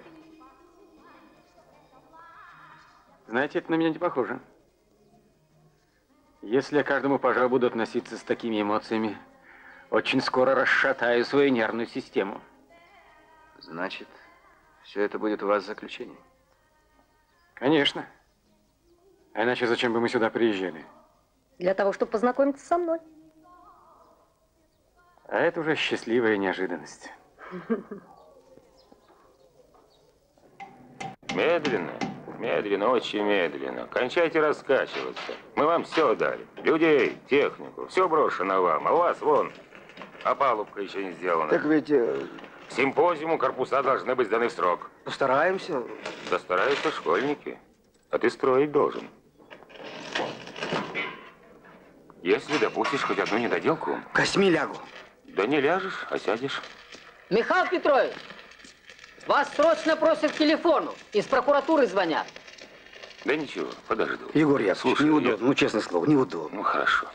Знаете, это на меня не похоже. Если я к каждому пожару буду относиться с такими эмоциями, очень скоро расшатаю свою нервную систему. Значит, все это будет у вас заключение? Конечно. А иначе зачем бы мы сюда приезжали? Для того, чтобы познакомиться со мной. А это уже счастливая неожиданность. Медленно, медленно, очень медленно. Кончайте раскачиваться. Мы вам все дали. Людей, технику, все брошено вам. А у вас, вон, опалубка еще не сделана. Так ведь... Э... К симпозиуму корпуса должны быть сданы в срок. Постараемся. Да стараются школьники. А ты строить должен. Если допустишь хоть одну недоделку... Косьми лягу. Да не ляжешь, а сядешь. Михаил Петрович, вас срочно просят к телефону. Из прокуратуры звонят. Да ничего, подожду. Егор, я слушай, неудобно, я... ну честное слово, неудобно. Ну хорошо.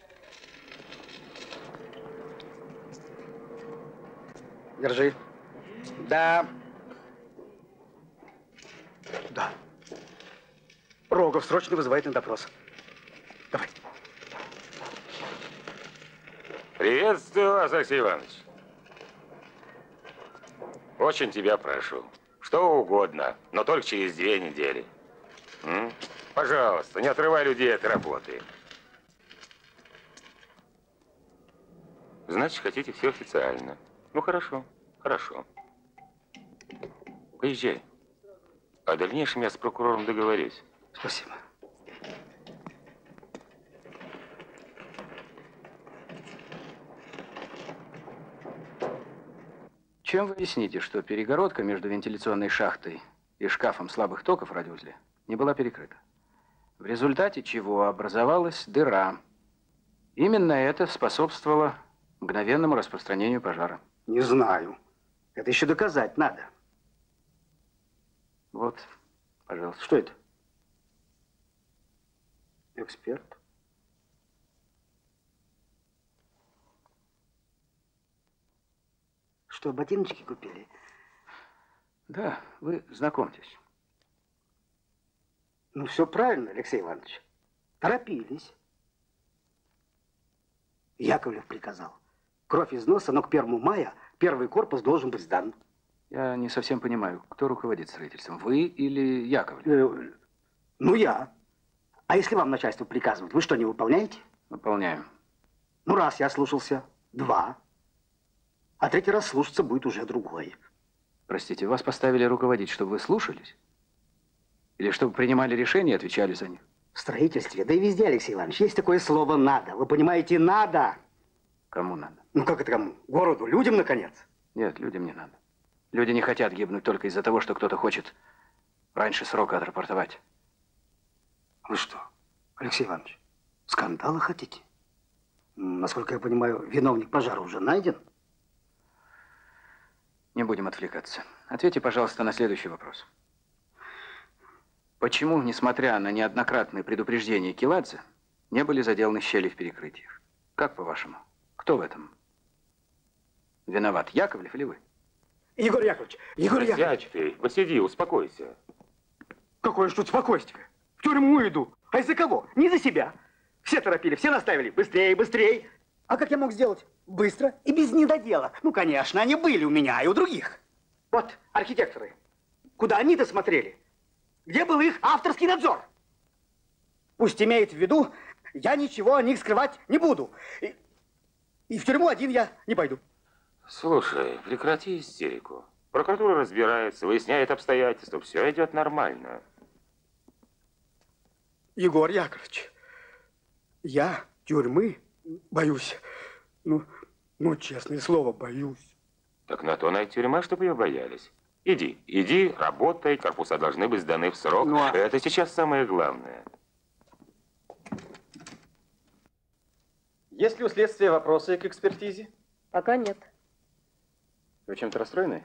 Держи. Да. Да. Рогов срочно вызывает на допрос. Давай. Приветствую вас, Алексей Иванович. Очень тебя прошу. Что угодно, но только через две недели. М? Пожалуйста, не отрывай людей от работы. Значит, хотите все официально. Ну, хорошо, хорошо. Поезжай. О дальнейшем я с прокурором договорюсь. Спасибо. Чем вы объясните, что перегородка между вентиляционной шахтой и шкафом слабых токов в радиоузле не была перекрыта? В результате чего образовалась дыра. Именно это способствовало мгновенному распространению пожара. Не знаю. Это еще доказать надо. Вот, пожалуйста. Что это? Эксперт. Что, ботиночки купили? Да, вы знакомьтесь. Ну, все правильно, Алексей Иванович. Торопились. Яковлев приказал. Кровь из носа, но к первому мая первый корпус должен быть сдан. Я не совсем понимаю, кто руководит строительством, вы или Яковлев? Э, ну, я. А если вам начальство приказывает, вы что, не выполняете? Выполняем. Ну, раз я слушался, два. А третий раз слушаться будет уже другой. Простите, вас поставили руководить, чтобы вы слушались? Или чтобы принимали решения и отвечали за них? В строительстве, да и везде, Алексей Иванович, есть такое слово «надо». Вы понимаете, надо. Кому надо? Ну, как это кому? Городу, людям, наконец? Нет, людям не надо. Люди не хотят гибнуть только из-за того, что кто-то хочет раньше срока отрапортовать. Вы что, Алексей Иванович, скандала хотите? Насколько я понимаю, виновник пожара уже найден? Не будем отвлекаться. Ответьте, пожалуйста, на следующий вопрос. Почему, несмотря на неоднократные предупреждения Киладзе, не были заделаны щели в перекрытиях? Как по-вашему? Кто в этом виноват, Яковлев или вы? Егор Яковлевич, Егор Сядь Яковлевич. ты, посиди, успокойся. Какое ж тут спокойствие? В тюрьму иду. А из-за кого? Не за себя. Все торопили, все наставили. Быстрее, быстрее. А как я мог сделать? Быстро и без недодела. Ну, конечно, они были у меня и у других. Вот архитекторы. Куда они-то смотрели? Где был их авторский надзор? Пусть имеет в виду, я ничего о них скрывать не буду. И, и в тюрьму один я не пойду. Слушай, прекрати истерику. Прокуратура разбирается, выясняет обстоятельства. Все идет нормально. Егор Яковлевич, я тюрьмы боюсь. Ну, ну, честное слово, боюсь. Так на то она и тюрьма, чтобы ее боялись. Иди, иди, работай, корпуса должны быть сданы в срок. Ну, а... Это сейчас самое главное. Есть ли у следствия вопросы к экспертизе? Пока нет. Вы чем-то расстроены?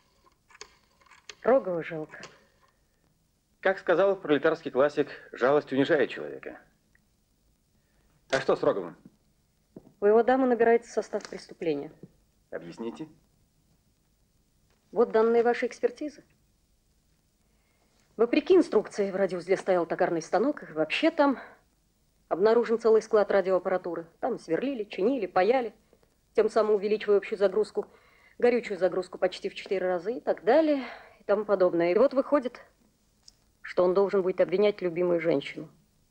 Рогова жалко. Как сказал пролетарский классик, жалость унижает человека. А что с Роговым? У его дамы набирается состав преступления. Объясните. Вот данные вашей экспертизы. Вопреки инструкции, в радиоузле стоял токарный станок, и вообще там обнаружен целый склад радиоаппаратуры. Там сверлили, чинили, паяли, тем самым увеличивая общую загрузку, горючую загрузку почти в четыре раза и так далее, и тому подобное. И вот выходит, что он должен будет обвинять любимую женщину.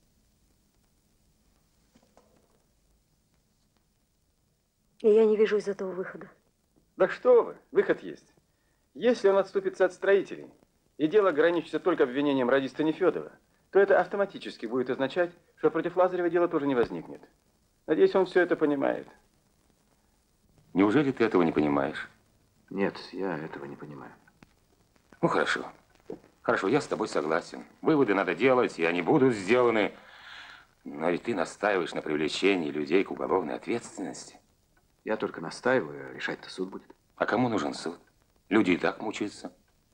И я не вижу из этого выхода. Да что вы, выход есть. Если он отступится от строителей, и дело ограничится только обвинением радиста Нефедова, то это автоматически будет означать, что против Лазарева дела тоже не возникнет. Надеюсь, он все это понимает. Неужели ты этого не понимаешь? Нет, я этого не понимаю. Ну, хорошо. Хорошо, я с тобой согласен. Выводы надо делать, и они будут сделаны. Но ведь ты настаиваешь на привлечении людей к уголовной ответственности. Я только настаиваю, а решать-то суд будет. А кому нужен суд? Люди и так мучаются.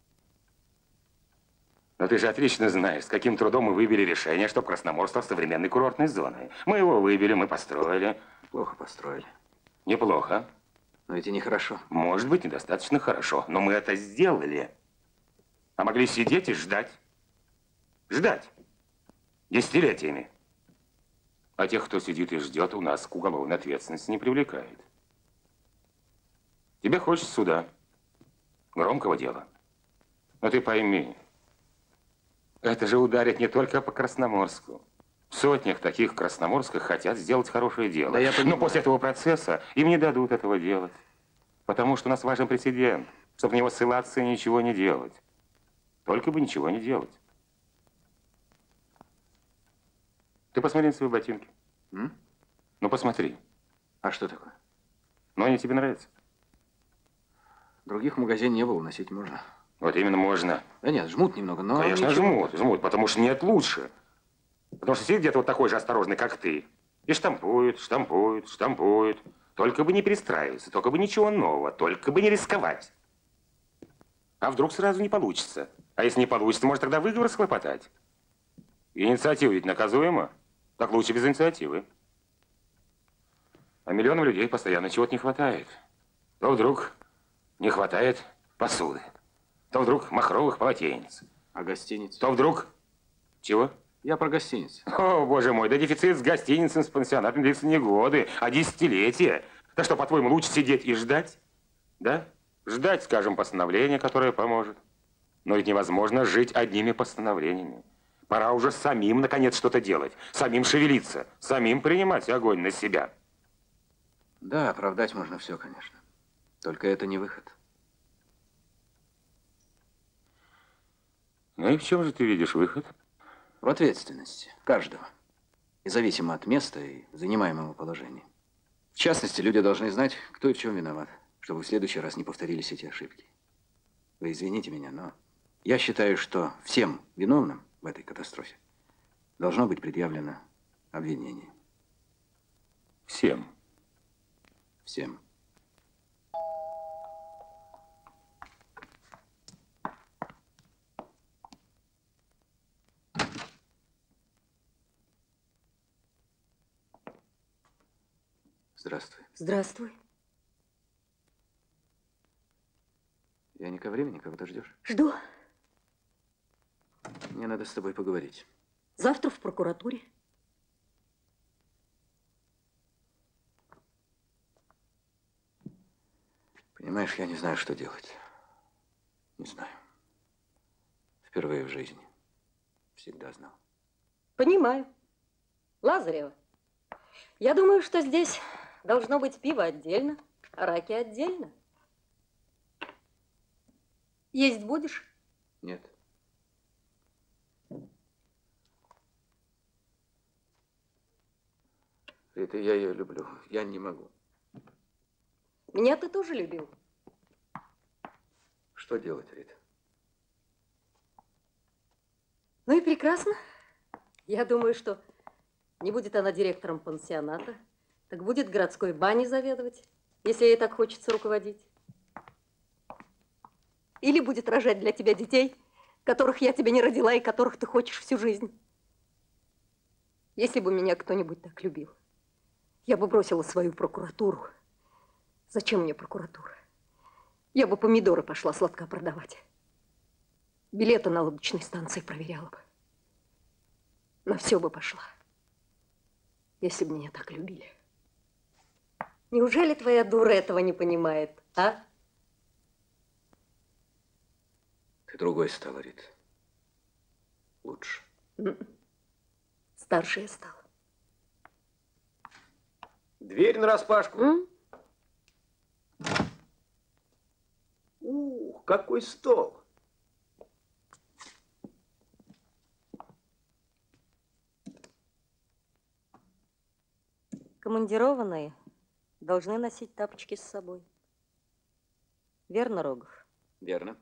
Но ты же отлично знаешь, с каким трудом мы выбили решение, чтобы Красноморск стал современной курортной зоной. Мы его выбили, мы построили. Плохо построили. Неплохо. Но ведь и нехорошо. Может быть, недостаточно хорошо, но мы это сделали. А могли сидеть и ждать. Ждать. Десятилетиями. А тех, кто сидит и ждет, у нас к уголовной ответственности не привлекает. Тебе хочется суда. Громкого дела. Но ты пойми, это же ударит не только по Красноморску. В сотнях таких Красноморских хотят сделать хорошее дело. Да я Но после этого процесса им не дадут этого делать. Потому что у нас важен прецедент, чтобы в него ссылаться и ничего не делать. Только бы ничего не делать. Ты посмотри на свои ботинки. М? Ну, посмотри. А что такое? Ну, они тебе нравятся? Других в магазине не было, носить можно. Вот именно можно. Да нет, жмут немного, но... Конечно, ничего. жмут, жмут, потому что нет лучше. Потому что сидит где-то вот такой же осторожный, как ты. И штампует, штампует, штампует. Только бы не перестраиваться, только бы ничего нового, только бы не рисковать. А вдруг сразу не получится? А если не получится, может тогда выговор схлопотать? Инициатива ведь наказуема. Так лучше без инициативы. А миллионам людей постоянно чего-то не хватает. То вдруг не хватает посуды. То вдруг махровых полотенец. А гостиниц? То вдруг... Чего? Я про гостиниц. О, боже мой, да дефицит с гостиницей, с пансионатом длится не годы, а десятилетия. Да что, по-твоему, лучше сидеть и ждать? Да? Ждать, скажем, постановления, которое поможет. Но ведь невозможно жить одними постановлениями. Пора уже самим, наконец, что-то делать. Самим шевелиться. Самим принимать огонь на себя. Да, оправдать можно все, конечно. Только это не выход. Ну и в чем же ты видишь выход? В ответственности каждого. Независимо от места и занимаемого положения. В частности, люди должны знать, кто и в чем виноват, чтобы в следующий раз не повторились эти ошибки. Вы извините меня, но я считаю, что всем виновным в этой катастрофе должно быть предъявлено обвинение. Всем? Всем. Здравствуй. Здравствуй. Я не ко времени, когда ждешь? Жду. Мне надо с тобой поговорить. Завтра в прокуратуре. Понимаешь, я не знаю, что делать. Не знаю. Впервые в жизни. Всегда знал. Понимаю. Лазарева, я думаю, что здесь должно быть пиво отдельно, а раки отдельно. Есть будешь? Нет. Рита, я ее люблю. Я не могу. Меня ты тоже любил. Что делать, Рита? Ну и прекрасно. Я думаю, что не будет она директором пансионата, так будет городской баней заведовать, если ей так хочется руководить. Или будет рожать для тебя детей, которых я тебе не родила и которых ты хочешь всю жизнь. Если бы меня кто-нибудь так любил, я бы бросила свою прокуратуру. Зачем мне прокуратура? Я бы помидоры пошла сладко продавать. Билеты на лодочной станции проверяла бы. На все бы пошла, если бы меня так любили. Неужели твоя дура этого не понимает, а? Ты другой стала, Рит. Лучше. Старше я стала. Дверь нараспашку. М? Ух, какой стол. Командированные должны носить тапочки с собой. Верно, Рогов? Верно.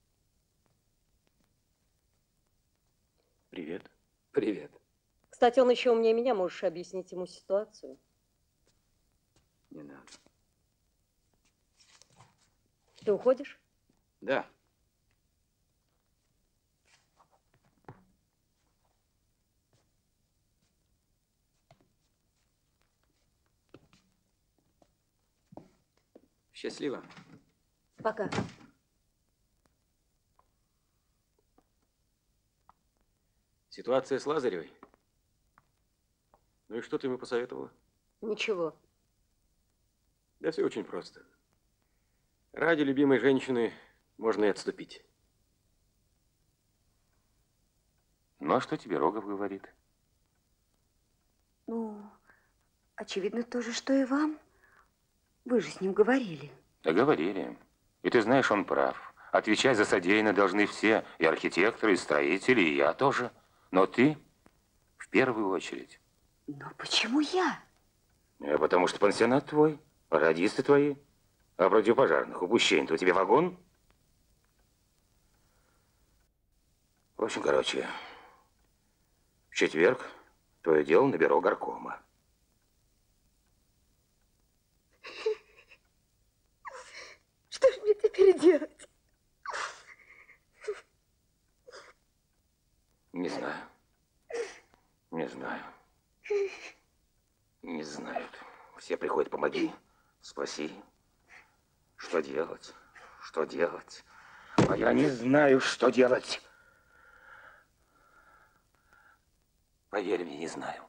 Привет. Привет. Кстати, он еще умнее меня, можешь объяснить ему ситуацию. Не надо. Ты уходишь? Да. Счастливо. Пока. Ситуация с Лазаревой. Ну и что ты ему посоветовала? Ничего. Да все очень просто. Ради любимой женщины можно и отступить. Ну, а что тебе Рогов говорит? Ну, очевидно, то же, что и вам. Вы же с ним говорили. Да говорили. И ты знаешь, он прав. Отвечать за содеянное должны все. И архитекторы, и строители, и я тоже. Но ты в первую очередь. Но почему я? А потому что пансионат твой, радисты твои. А противопожарных упущений-то у тебя вагон? В общем, короче, в четверг твое дело на бюро горкома. Что же мне теперь делать? Не знаю. Не знаю. Не знают. Все приходят, помоги, спаси. Что делать? Что делать? А я не знаю, что делать. Поверь мне, не знаю.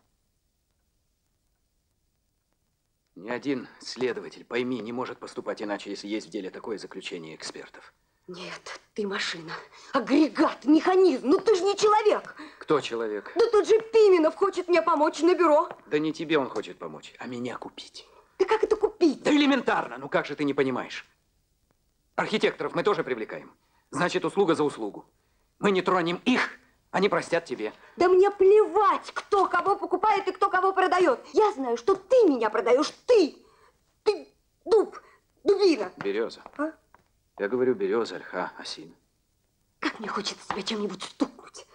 Ни один следователь, пойми, не может поступать иначе, если есть в деле такое заключение экспертов. Нет, ты машина, агрегат, механизм. Ну ты же не человек. Кто человек? Да тот же Пименов хочет мне помочь на бюро. Да не тебе он хочет помочь, а меня купить. Да как это купить? Да элементарно, ну как же ты не понимаешь? Архитекторов мы тоже привлекаем. Значит, услуга за услугу. Мы не тронем их, они простят тебе. Да мне плевать, кто кого покупает и кто кого продает. Я знаю, что ты меня продаешь, ты. Ты дуб, дубина. Береза. А? Я говорю, береза, ольха, осина. Как мне хочется тебя чем-нибудь стукнуть.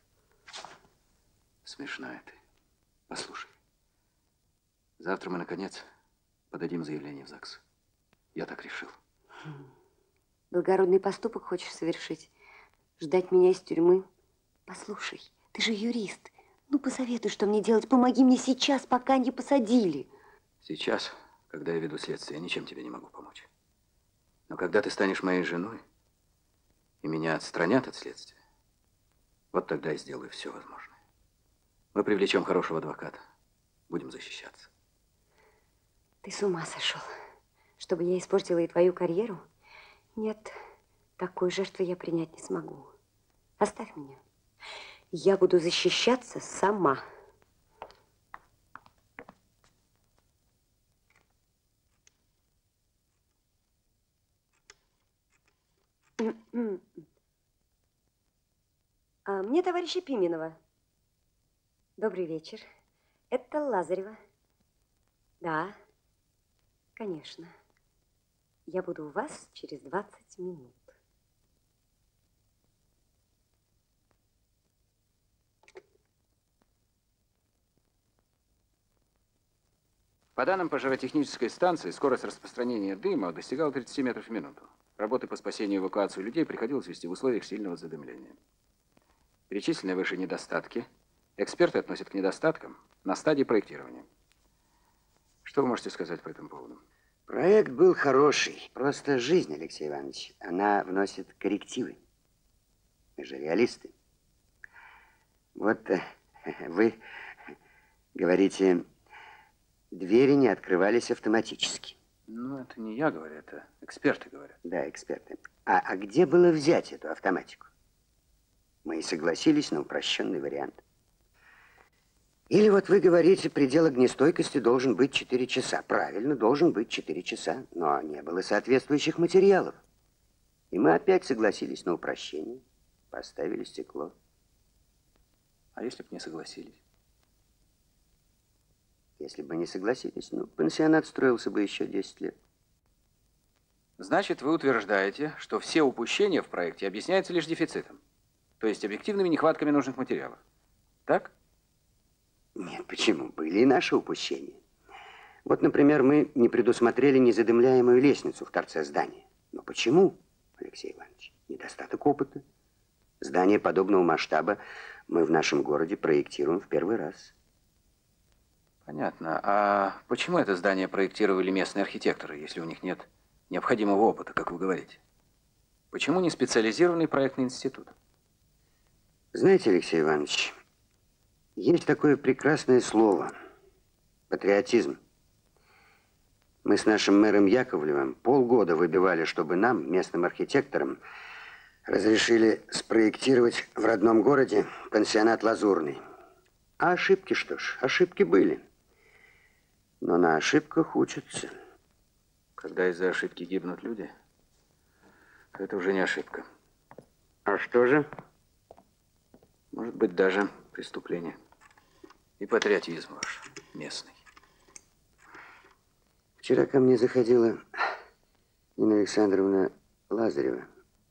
Смешная ты. Послушай. Завтра мы, наконец, подадим заявление в ЗАГС. Я так решил. Благородный поступок хочешь совершить? Ждать меня из тюрьмы? Послушай, ты же юрист. Ну, посоветуй, что мне делать. Помоги мне сейчас, пока не посадили. Сейчас, когда я веду следствие, я ничем тебе не могу помочь. Но когда ты станешь моей женой, и меня отстранят от следствия, вот тогда я сделаю все возможное. Мы привлечем хорошего адвоката. Будем защищаться. Ты с ума сошел. Чтобы я испортила и твою карьеру? Нет, такой жертвы я принять не смогу. Оставь меня. Я буду защищаться сама. А мне товарища Пименова. Добрый вечер. Это Лазарева. Да, конечно. Я буду у вас через двадцать минут. По данным пожаротехнической станции, скорость распространения дыма достигала тридцати метров в минуту. Работы по спасению и эвакуации людей приходилось вести в условиях сильного задымления. Перечисленные выше недостатки эксперты относят к недостаткам на стадии проектирования. Что вы можете сказать по этому поводу? Проект был хороший. Просто жизнь, Алексей Иванович, она вносит коррективы. Мы же реалисты. Вот вы говорите, двери не открывались автоматически. Ну, это не я говорю, это эксперты говорят. Да, эксперты. А, а где было взять эту автоматику? Мы и согласились на упрощенный вариант. Или вот вы говорите, предел огнестойкости должен быть четыре часа. Правильно, должен быть четыре часа. Но не было соответствующих материалов. И мы опять согласились на упрощение. Поставили стекло. А если бы не согласились? Если бы не согласились, ну, пансионат строился бы еще десять лет. Значит, вы утверждаете, что все упущения в проекте объясняются лишь дефицитом, то есть объективными нехватками нужных материалов. Так? Нет, почему? Были и наши упущения. Вот, например, мы не предусмотрели незадымляемую лестницу в торце здания. Но почему, Алексей Иванович? Недостаток опыта. Здание подобного масштаба мы в нашем городе проектируем в первый раз. Понятно. А почему это здание проектировали местные архитекторы, если у них нет необходимого опыта, как вы говорите? Почему не специализированный проектный институт? Знаете, Алексей Иванович, есть такое прекрасное слово – патриотизм. Мы с нашим мэром Яковлевым полгода выбивали, чтобы нам, местным архитекторам, разрешили спроектировать в родном городе пансионат «Лазурный». А ошибки, что ж, ошибки были. Но на ошибках учатся. Когда из-за ошибки гибнут люди, то это уже не ошибка. А что же? Может быть, даже преступление. И патриотизм ваш местный. Вчера ко мне заходила Нина Александровна Лазарева.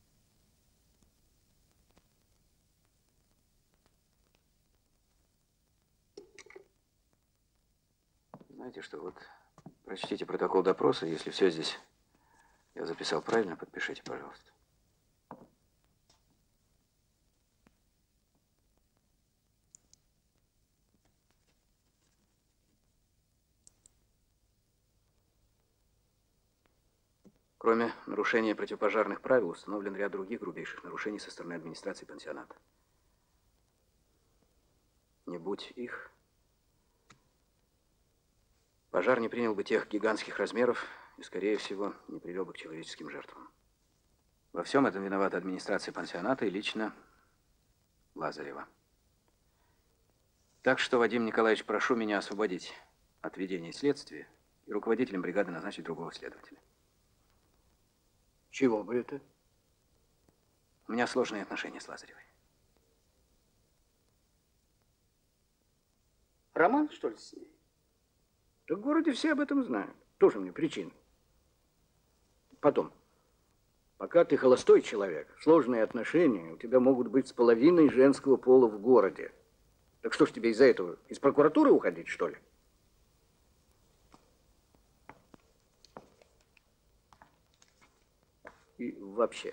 Знаете что, вот прочтите протокол допроса, если все здесь я записал правильно, подпишите, пожалуйста. Кроме нарушения противопожарных правил, установлен ряд других грубейших нарушений со стороны администрации пансионата. Не будь их, пожар не принял бы тех гигантских размеров и, скорее всего, не привел бы к человеческим жертвам. Во всем этом виновата администрация пансионата и лично Лазарева. Так что, Вадим Николаевич, прошу меня освободить от ведения следствия и руководителем бригады назначить другого следователя. Чего бы это? У меня сложные отношения с Лазаревой. Роман, что ли, с ней? Да в городе все об этом знают. Тоже мне причина. Потом, пока ты холостой человек, сложные отношения у тебя могут быть с половиной женского пола в городе. Так что ж тебе из-за этого из прокуратуры уходить, что ли? И вообще,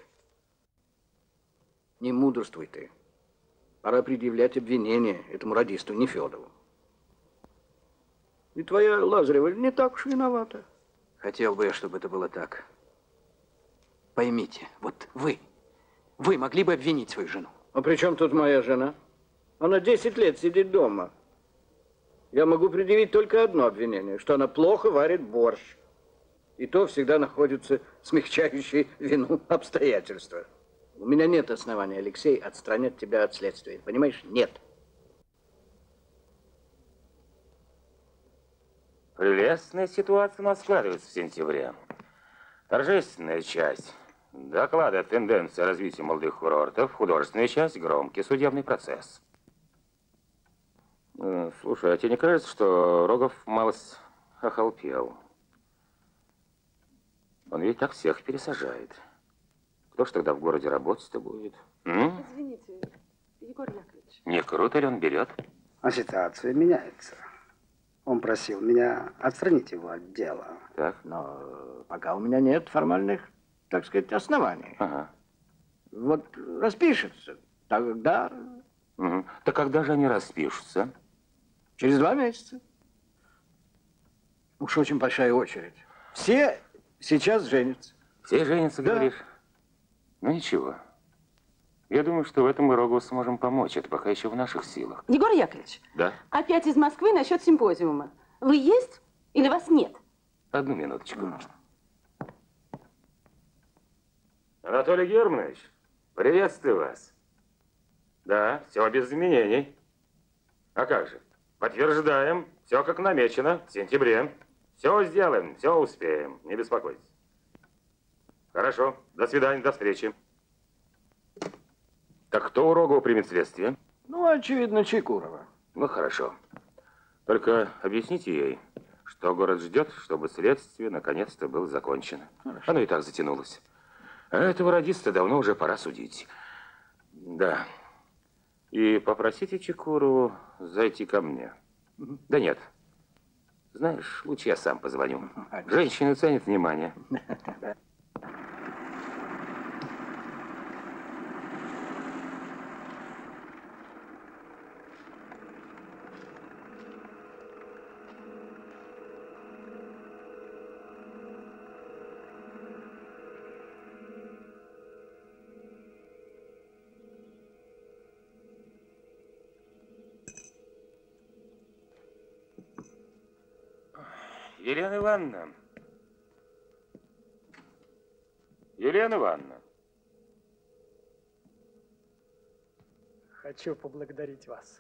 не мудрствуй ты. Пора предъявлять обвинение этому радисту Нефедову. И твоя Лазарева не так уж виновата. Хотел бы я, чтобы это было так. Поймите, вот вы, вы могли бы обвинить свою жену. А при чем тут моя жена? Она десять лет сидит дома. Я могу предъявить только одно обвинение, что она плохо варит борщ. И то всегда находятся смягчающие вину обстоятельства. У меня нет основания, Алексей, отстранять тебя от следствия. Понимаешь? Нет. Прелестная ситуация у нас складывается в сентябре. Торжественная часть. Доклады о тенденции развития молодых курортов. Художественная часть. Громкий судебный процесс. Слушай, а тебе не кажется, что Рогов малость охолпел? Он ведь так всех пересажает. Кто ж тогда в городе работать-то будет? М? Извините, Егор Яковлевич. Не круто ли он берет? А ситуация меняется. Он просил меня отстранить его от дела. Так. Но пока у меня нет формальных, так сказать, оснований. Ага. Вот распишется, тогда... Угу. Так когда же они распишутся? Через два месяца. Уж очень большая очередь. Все сейчас женятся. Все женятся, да. Говоришь? Ну ничего. Я думаю, что в этом мы Рогову сможем помочь. Это пока еще в наших силах. Егор Яковлевич, да? Опять из Москвы насчет симпозиума. Вы есть или вас нет? Одну минуточку. Анатолий Германович, приветствую вас. Да, все без изменений. А как же? Подтверждаем. Все как намечено. В сентябре. Все сделаем, все успеем. Не беспокойтесь. Хорошо. До свидания, до встречи. Так кто у Рогова примет следствие? Ну, очевидно, Чекурова. Ну, хорошо. Только объясните ей, что город ждет, чтобы следствие наконец-то было закончено. Хорошо. Оно и так затянулось. А этого радиста давно уже пора судить. Да. И попросите Чекурову зайти ко мне. Угу. Да нет. Знаешь, лучше я сам позвоню. Женщины ценят внимание. Елена Ивановна. Елена Ивановна. Хочу поблагодарить вас.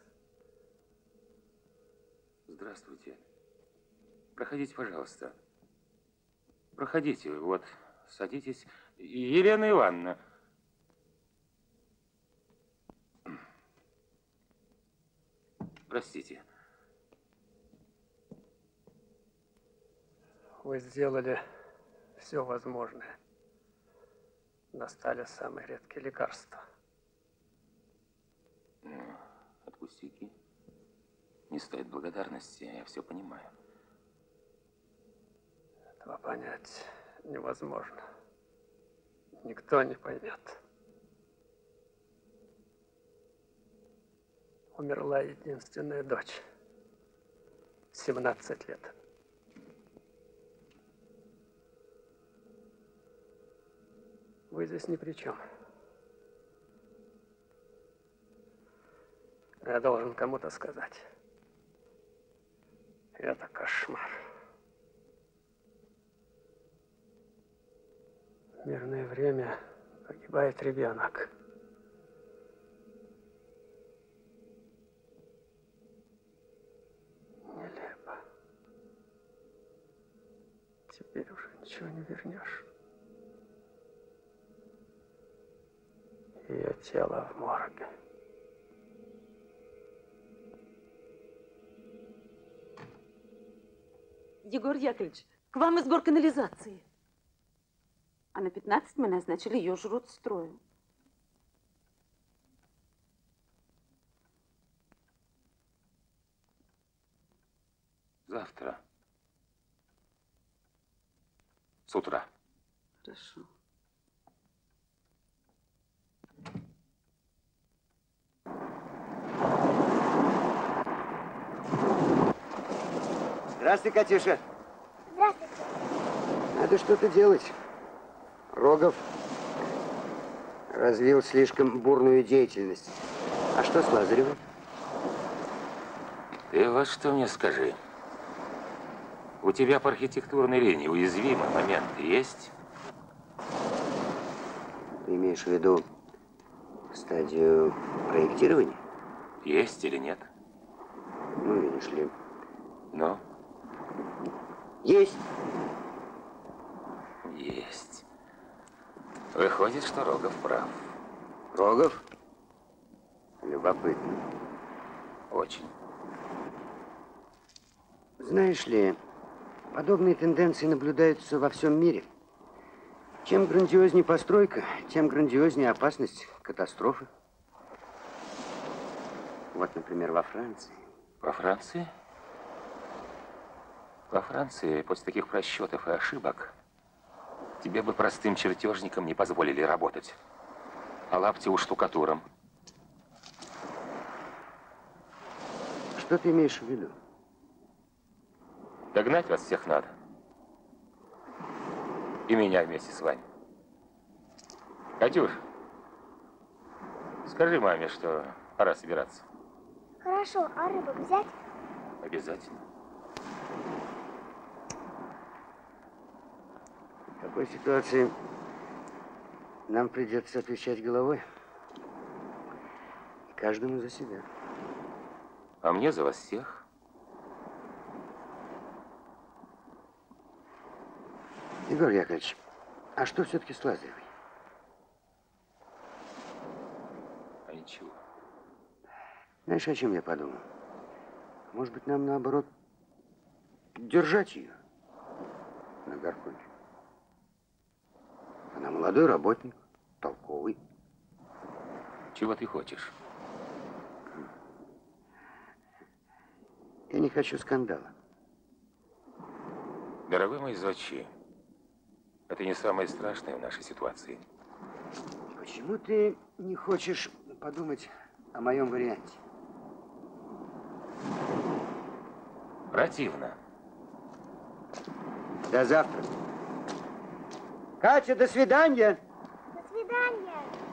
Здравствуйте. Проходите, пожалуйста. Проходите, вот, садитесь. Елена Ивановна. Простите. Вы сделали все возможное. Достали самые редкие лекарства. От пустяки. Не стоит благодарности, я все понимаю. Этого понять невозможно. Никто не поймет. Умерла единственная дочь. семнадцать лет. Вы здесь ни при чем. Я должен кому-то сказать. Это кошмар. В мирное время погибает ребенок. Нелепо. Теперь уже ничего не вернешь. Ее тело в морге. Егор Яковлевич, к вам из горканализации. А на пятнадцать мы назначили ее жрут-строю. Завтра. С утра. Хорошо. Здравствуй, Катюша. Здравствуйте. Надо что-то делать. Рогов развил слишком бурную деятельность. А что с Лазаревым? Ты вот что мне скажи. У тебя по архитектурной линии уязвимый момент есть? Ты имеешь в виду стадию проектирования? Есть или нет? Ну, видишь ли. Ну? Есть. Есть. Выходит, что Рогов прав. Рогов? Любопытно. Очень. Знаешь ли, подобные тенденции наблюдаются во всем мире. Чем грандиознее постройка, тем грандиознее опасность катастрофы. Вот, например, во Франции. Во Франции? Во Франции после таких просчетов и ошибок тебе бы простым чертежником не позволили работать. А Лаптеву штукатуром. Что ты имеешь в виду? Догнать вас всех надо. И меня вместе с вами. Катюш, скажи маме, что пора собираться. Хорошо, а рыбу взять? Обязательно. В такой ситуации нам придется отвечать головой. И каждому за себя. А мне за вас всех. Егор Яковлевич, а что все-таки с Лазаревой? А ничего. Знаешь, о чем я подумал? Может быть, нам, наоборот, держать ее на Гарконе? Она молодой работник, толковый. Чего ты хочешь? Я не хочу скандала. Дорогой мой зодчий, это не самое страшное в нашей ситуации. Почему ты не хочешь подумать о моем варианте? Противно. До завтра. Катя, до свидания. До свидания.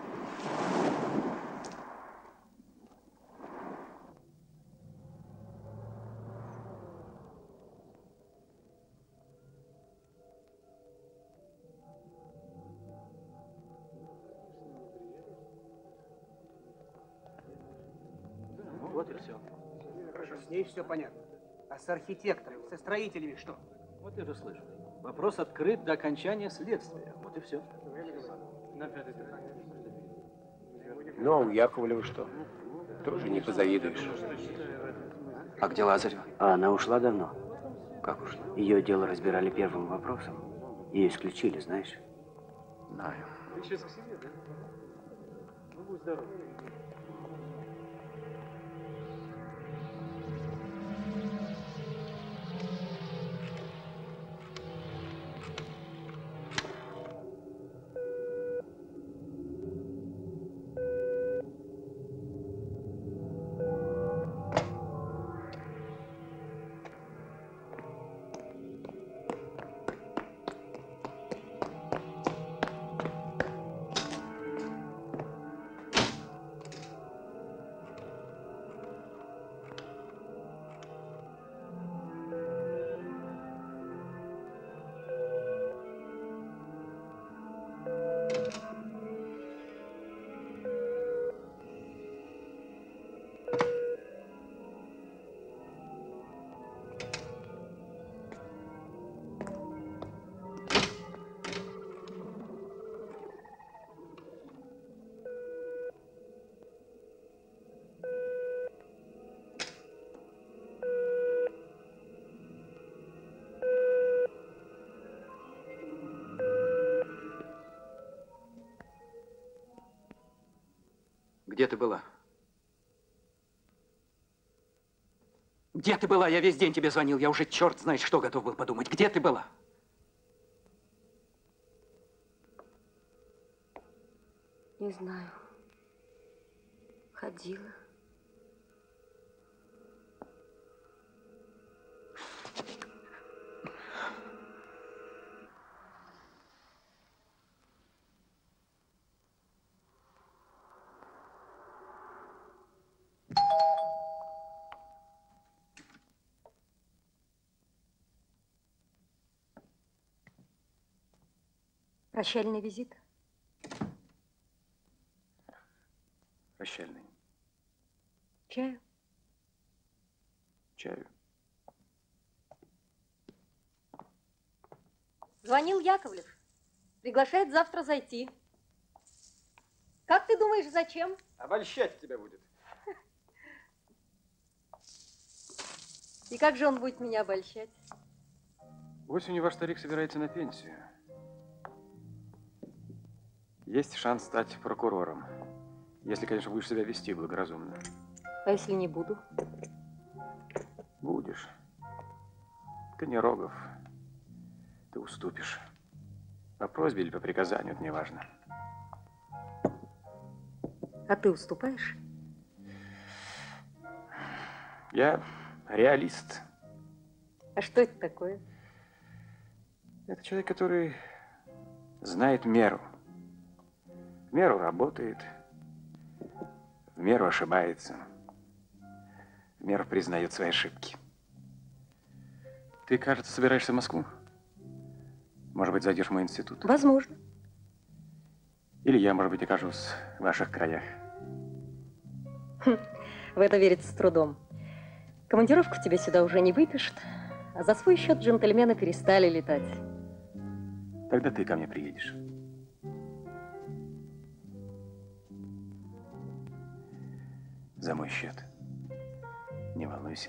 Вот и все. Хорошо, с ней все понятно. А с архитектором, со строителями что? Вот я же слышу. Вопрос открыт до окончания следствия. Вот и все. Ну, а у Яковлева что? Тоже не позавидуешь. А где Лазарева? А она ушла давно. Как ушла? Ее дело разбирали первым вопросом. Ее исключили, знаешь? Знаю. Ты сейчас к себе, да? Ну, будь здоров. Где ты была? Где ты была? Я весь день тебе звонил. Я уже черт знает что готов был подумать. Где ты была? Не знаю. Ходила. Прощальный визит. Прощальный. Чаю? Чаю. Звонил Яковлев. Приглашает завтра зайти. Как ты думаешь, зачем? Обольщать тебя будет. И как же он будет меня обольщать? Осенью ваш старик собирается на пенсию. Есть шанс стать прокурором. Если, конечно, будешь себя вести благоразумно. А если не буду? Будешь. Ты не Рогов. Ты уступишь. По просьбе или по приказанию, это не важно. А ты уступаешь? Я реалист. А что это такое? Это человек, который знает меру. В меру работает, в меру ошибается, в меру признает свои ошибки. Ты, кажется, собираешься в Москву? Может быть, зайдешь в мой институт? Возможно. Или я, может быть, окажусь в ваших краях. Хм, в это верится с трудом. Командировку тебе сюда уже не выпишут, а за свой счет джентльмены перестали летать. Тогда ты ко мне приедешь. За мой счет. Не волнуйся.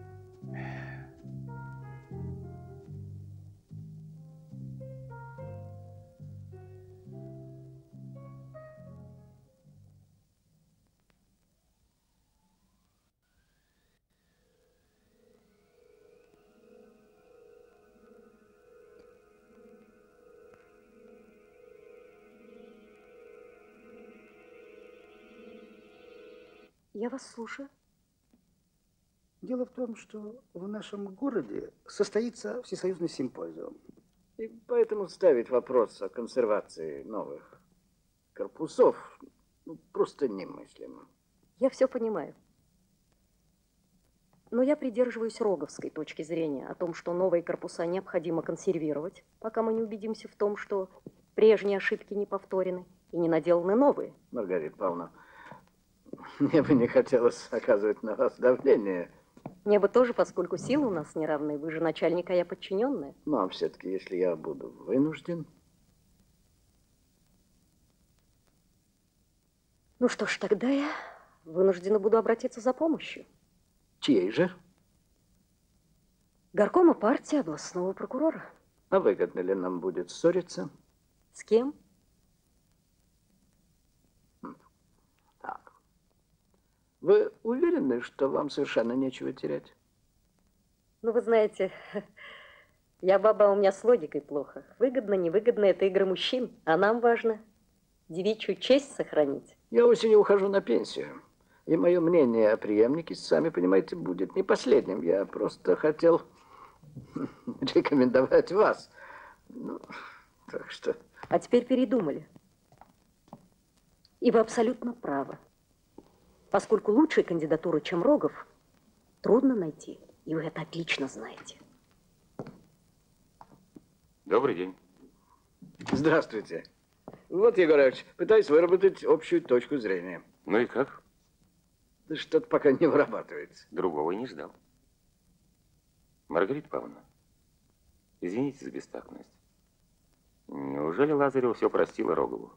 Я вас слушаю. Дело в том, что в нашем городе состоится всесоюзный симпозиум. И поэтому ставить вопрос о консервации новых корпусов ну, просто немыслимо. Я все понимаю. Но я придерживаюсь роговской точки зрения о том, что новые корпуса необходимо консервировать, пока мы не убедимся в том, что прежние ошибки не повторены и не наделаны новые. Маргарита Павловна, мне бы не хотелось оказывать на вас давление. Мне бы тоже, поскольку силы у нас не равны. Вы же начальник, а я подчиненная. Ну, а все-таки, если я буду вынужден... Ну что ж, тогда я вынуждена буду обратиться за помощью. Чьей же? Горкома партии областного прокурора. А выгодно ли нам будет ссориться? С кем? Так. Вы уверены, что вам совершенно нечего терять? Ну, вы знаете, я баба, у меня с логикой плохо. Выгодно, невыгодно – это игры мужчин, а нам важно девичью честь сохранить. Я осенью ухожу на пенсию. И мое мнение о преемнике, сами понимаете, будет не последним. Я просто хотел рекомендовать вас. Ну, так что... А теперь передумали. И вы абсолютно правы. Поскольку лучшей кандидатуры, чем Рогов, трудно найти. И вы это отлично знаете. Добрый день. Здравствуйте. Вот, Егор Ильич, пытаюсь выработать общую точку зрения. Ну и как? Да что-то пока не вырабатывается. Другого и не ждал. Маргарита Павловна, извините за бестактность. Неужели Лазарева все простила Рогову?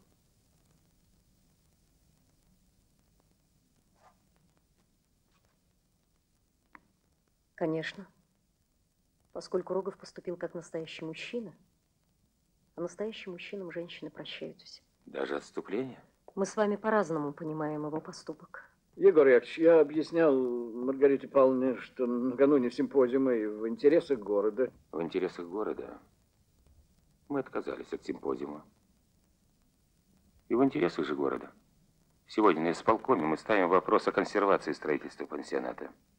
Конечно. Поскольку Рогов поступил как настоящий мужчина, а настоящим мужчинам женщины прощают все. Даже отступление? Мы с вами по-разному понимаем его поступок. Егор Яковлевич, я объяснял Маргарите Павловне, что накануне симпозиума и в интересах города. В интересах города мы отказались от симпозиума. И в интересах же города. Сегодня на исполкоме мы ставим вопрос о консервации строительства пансионата.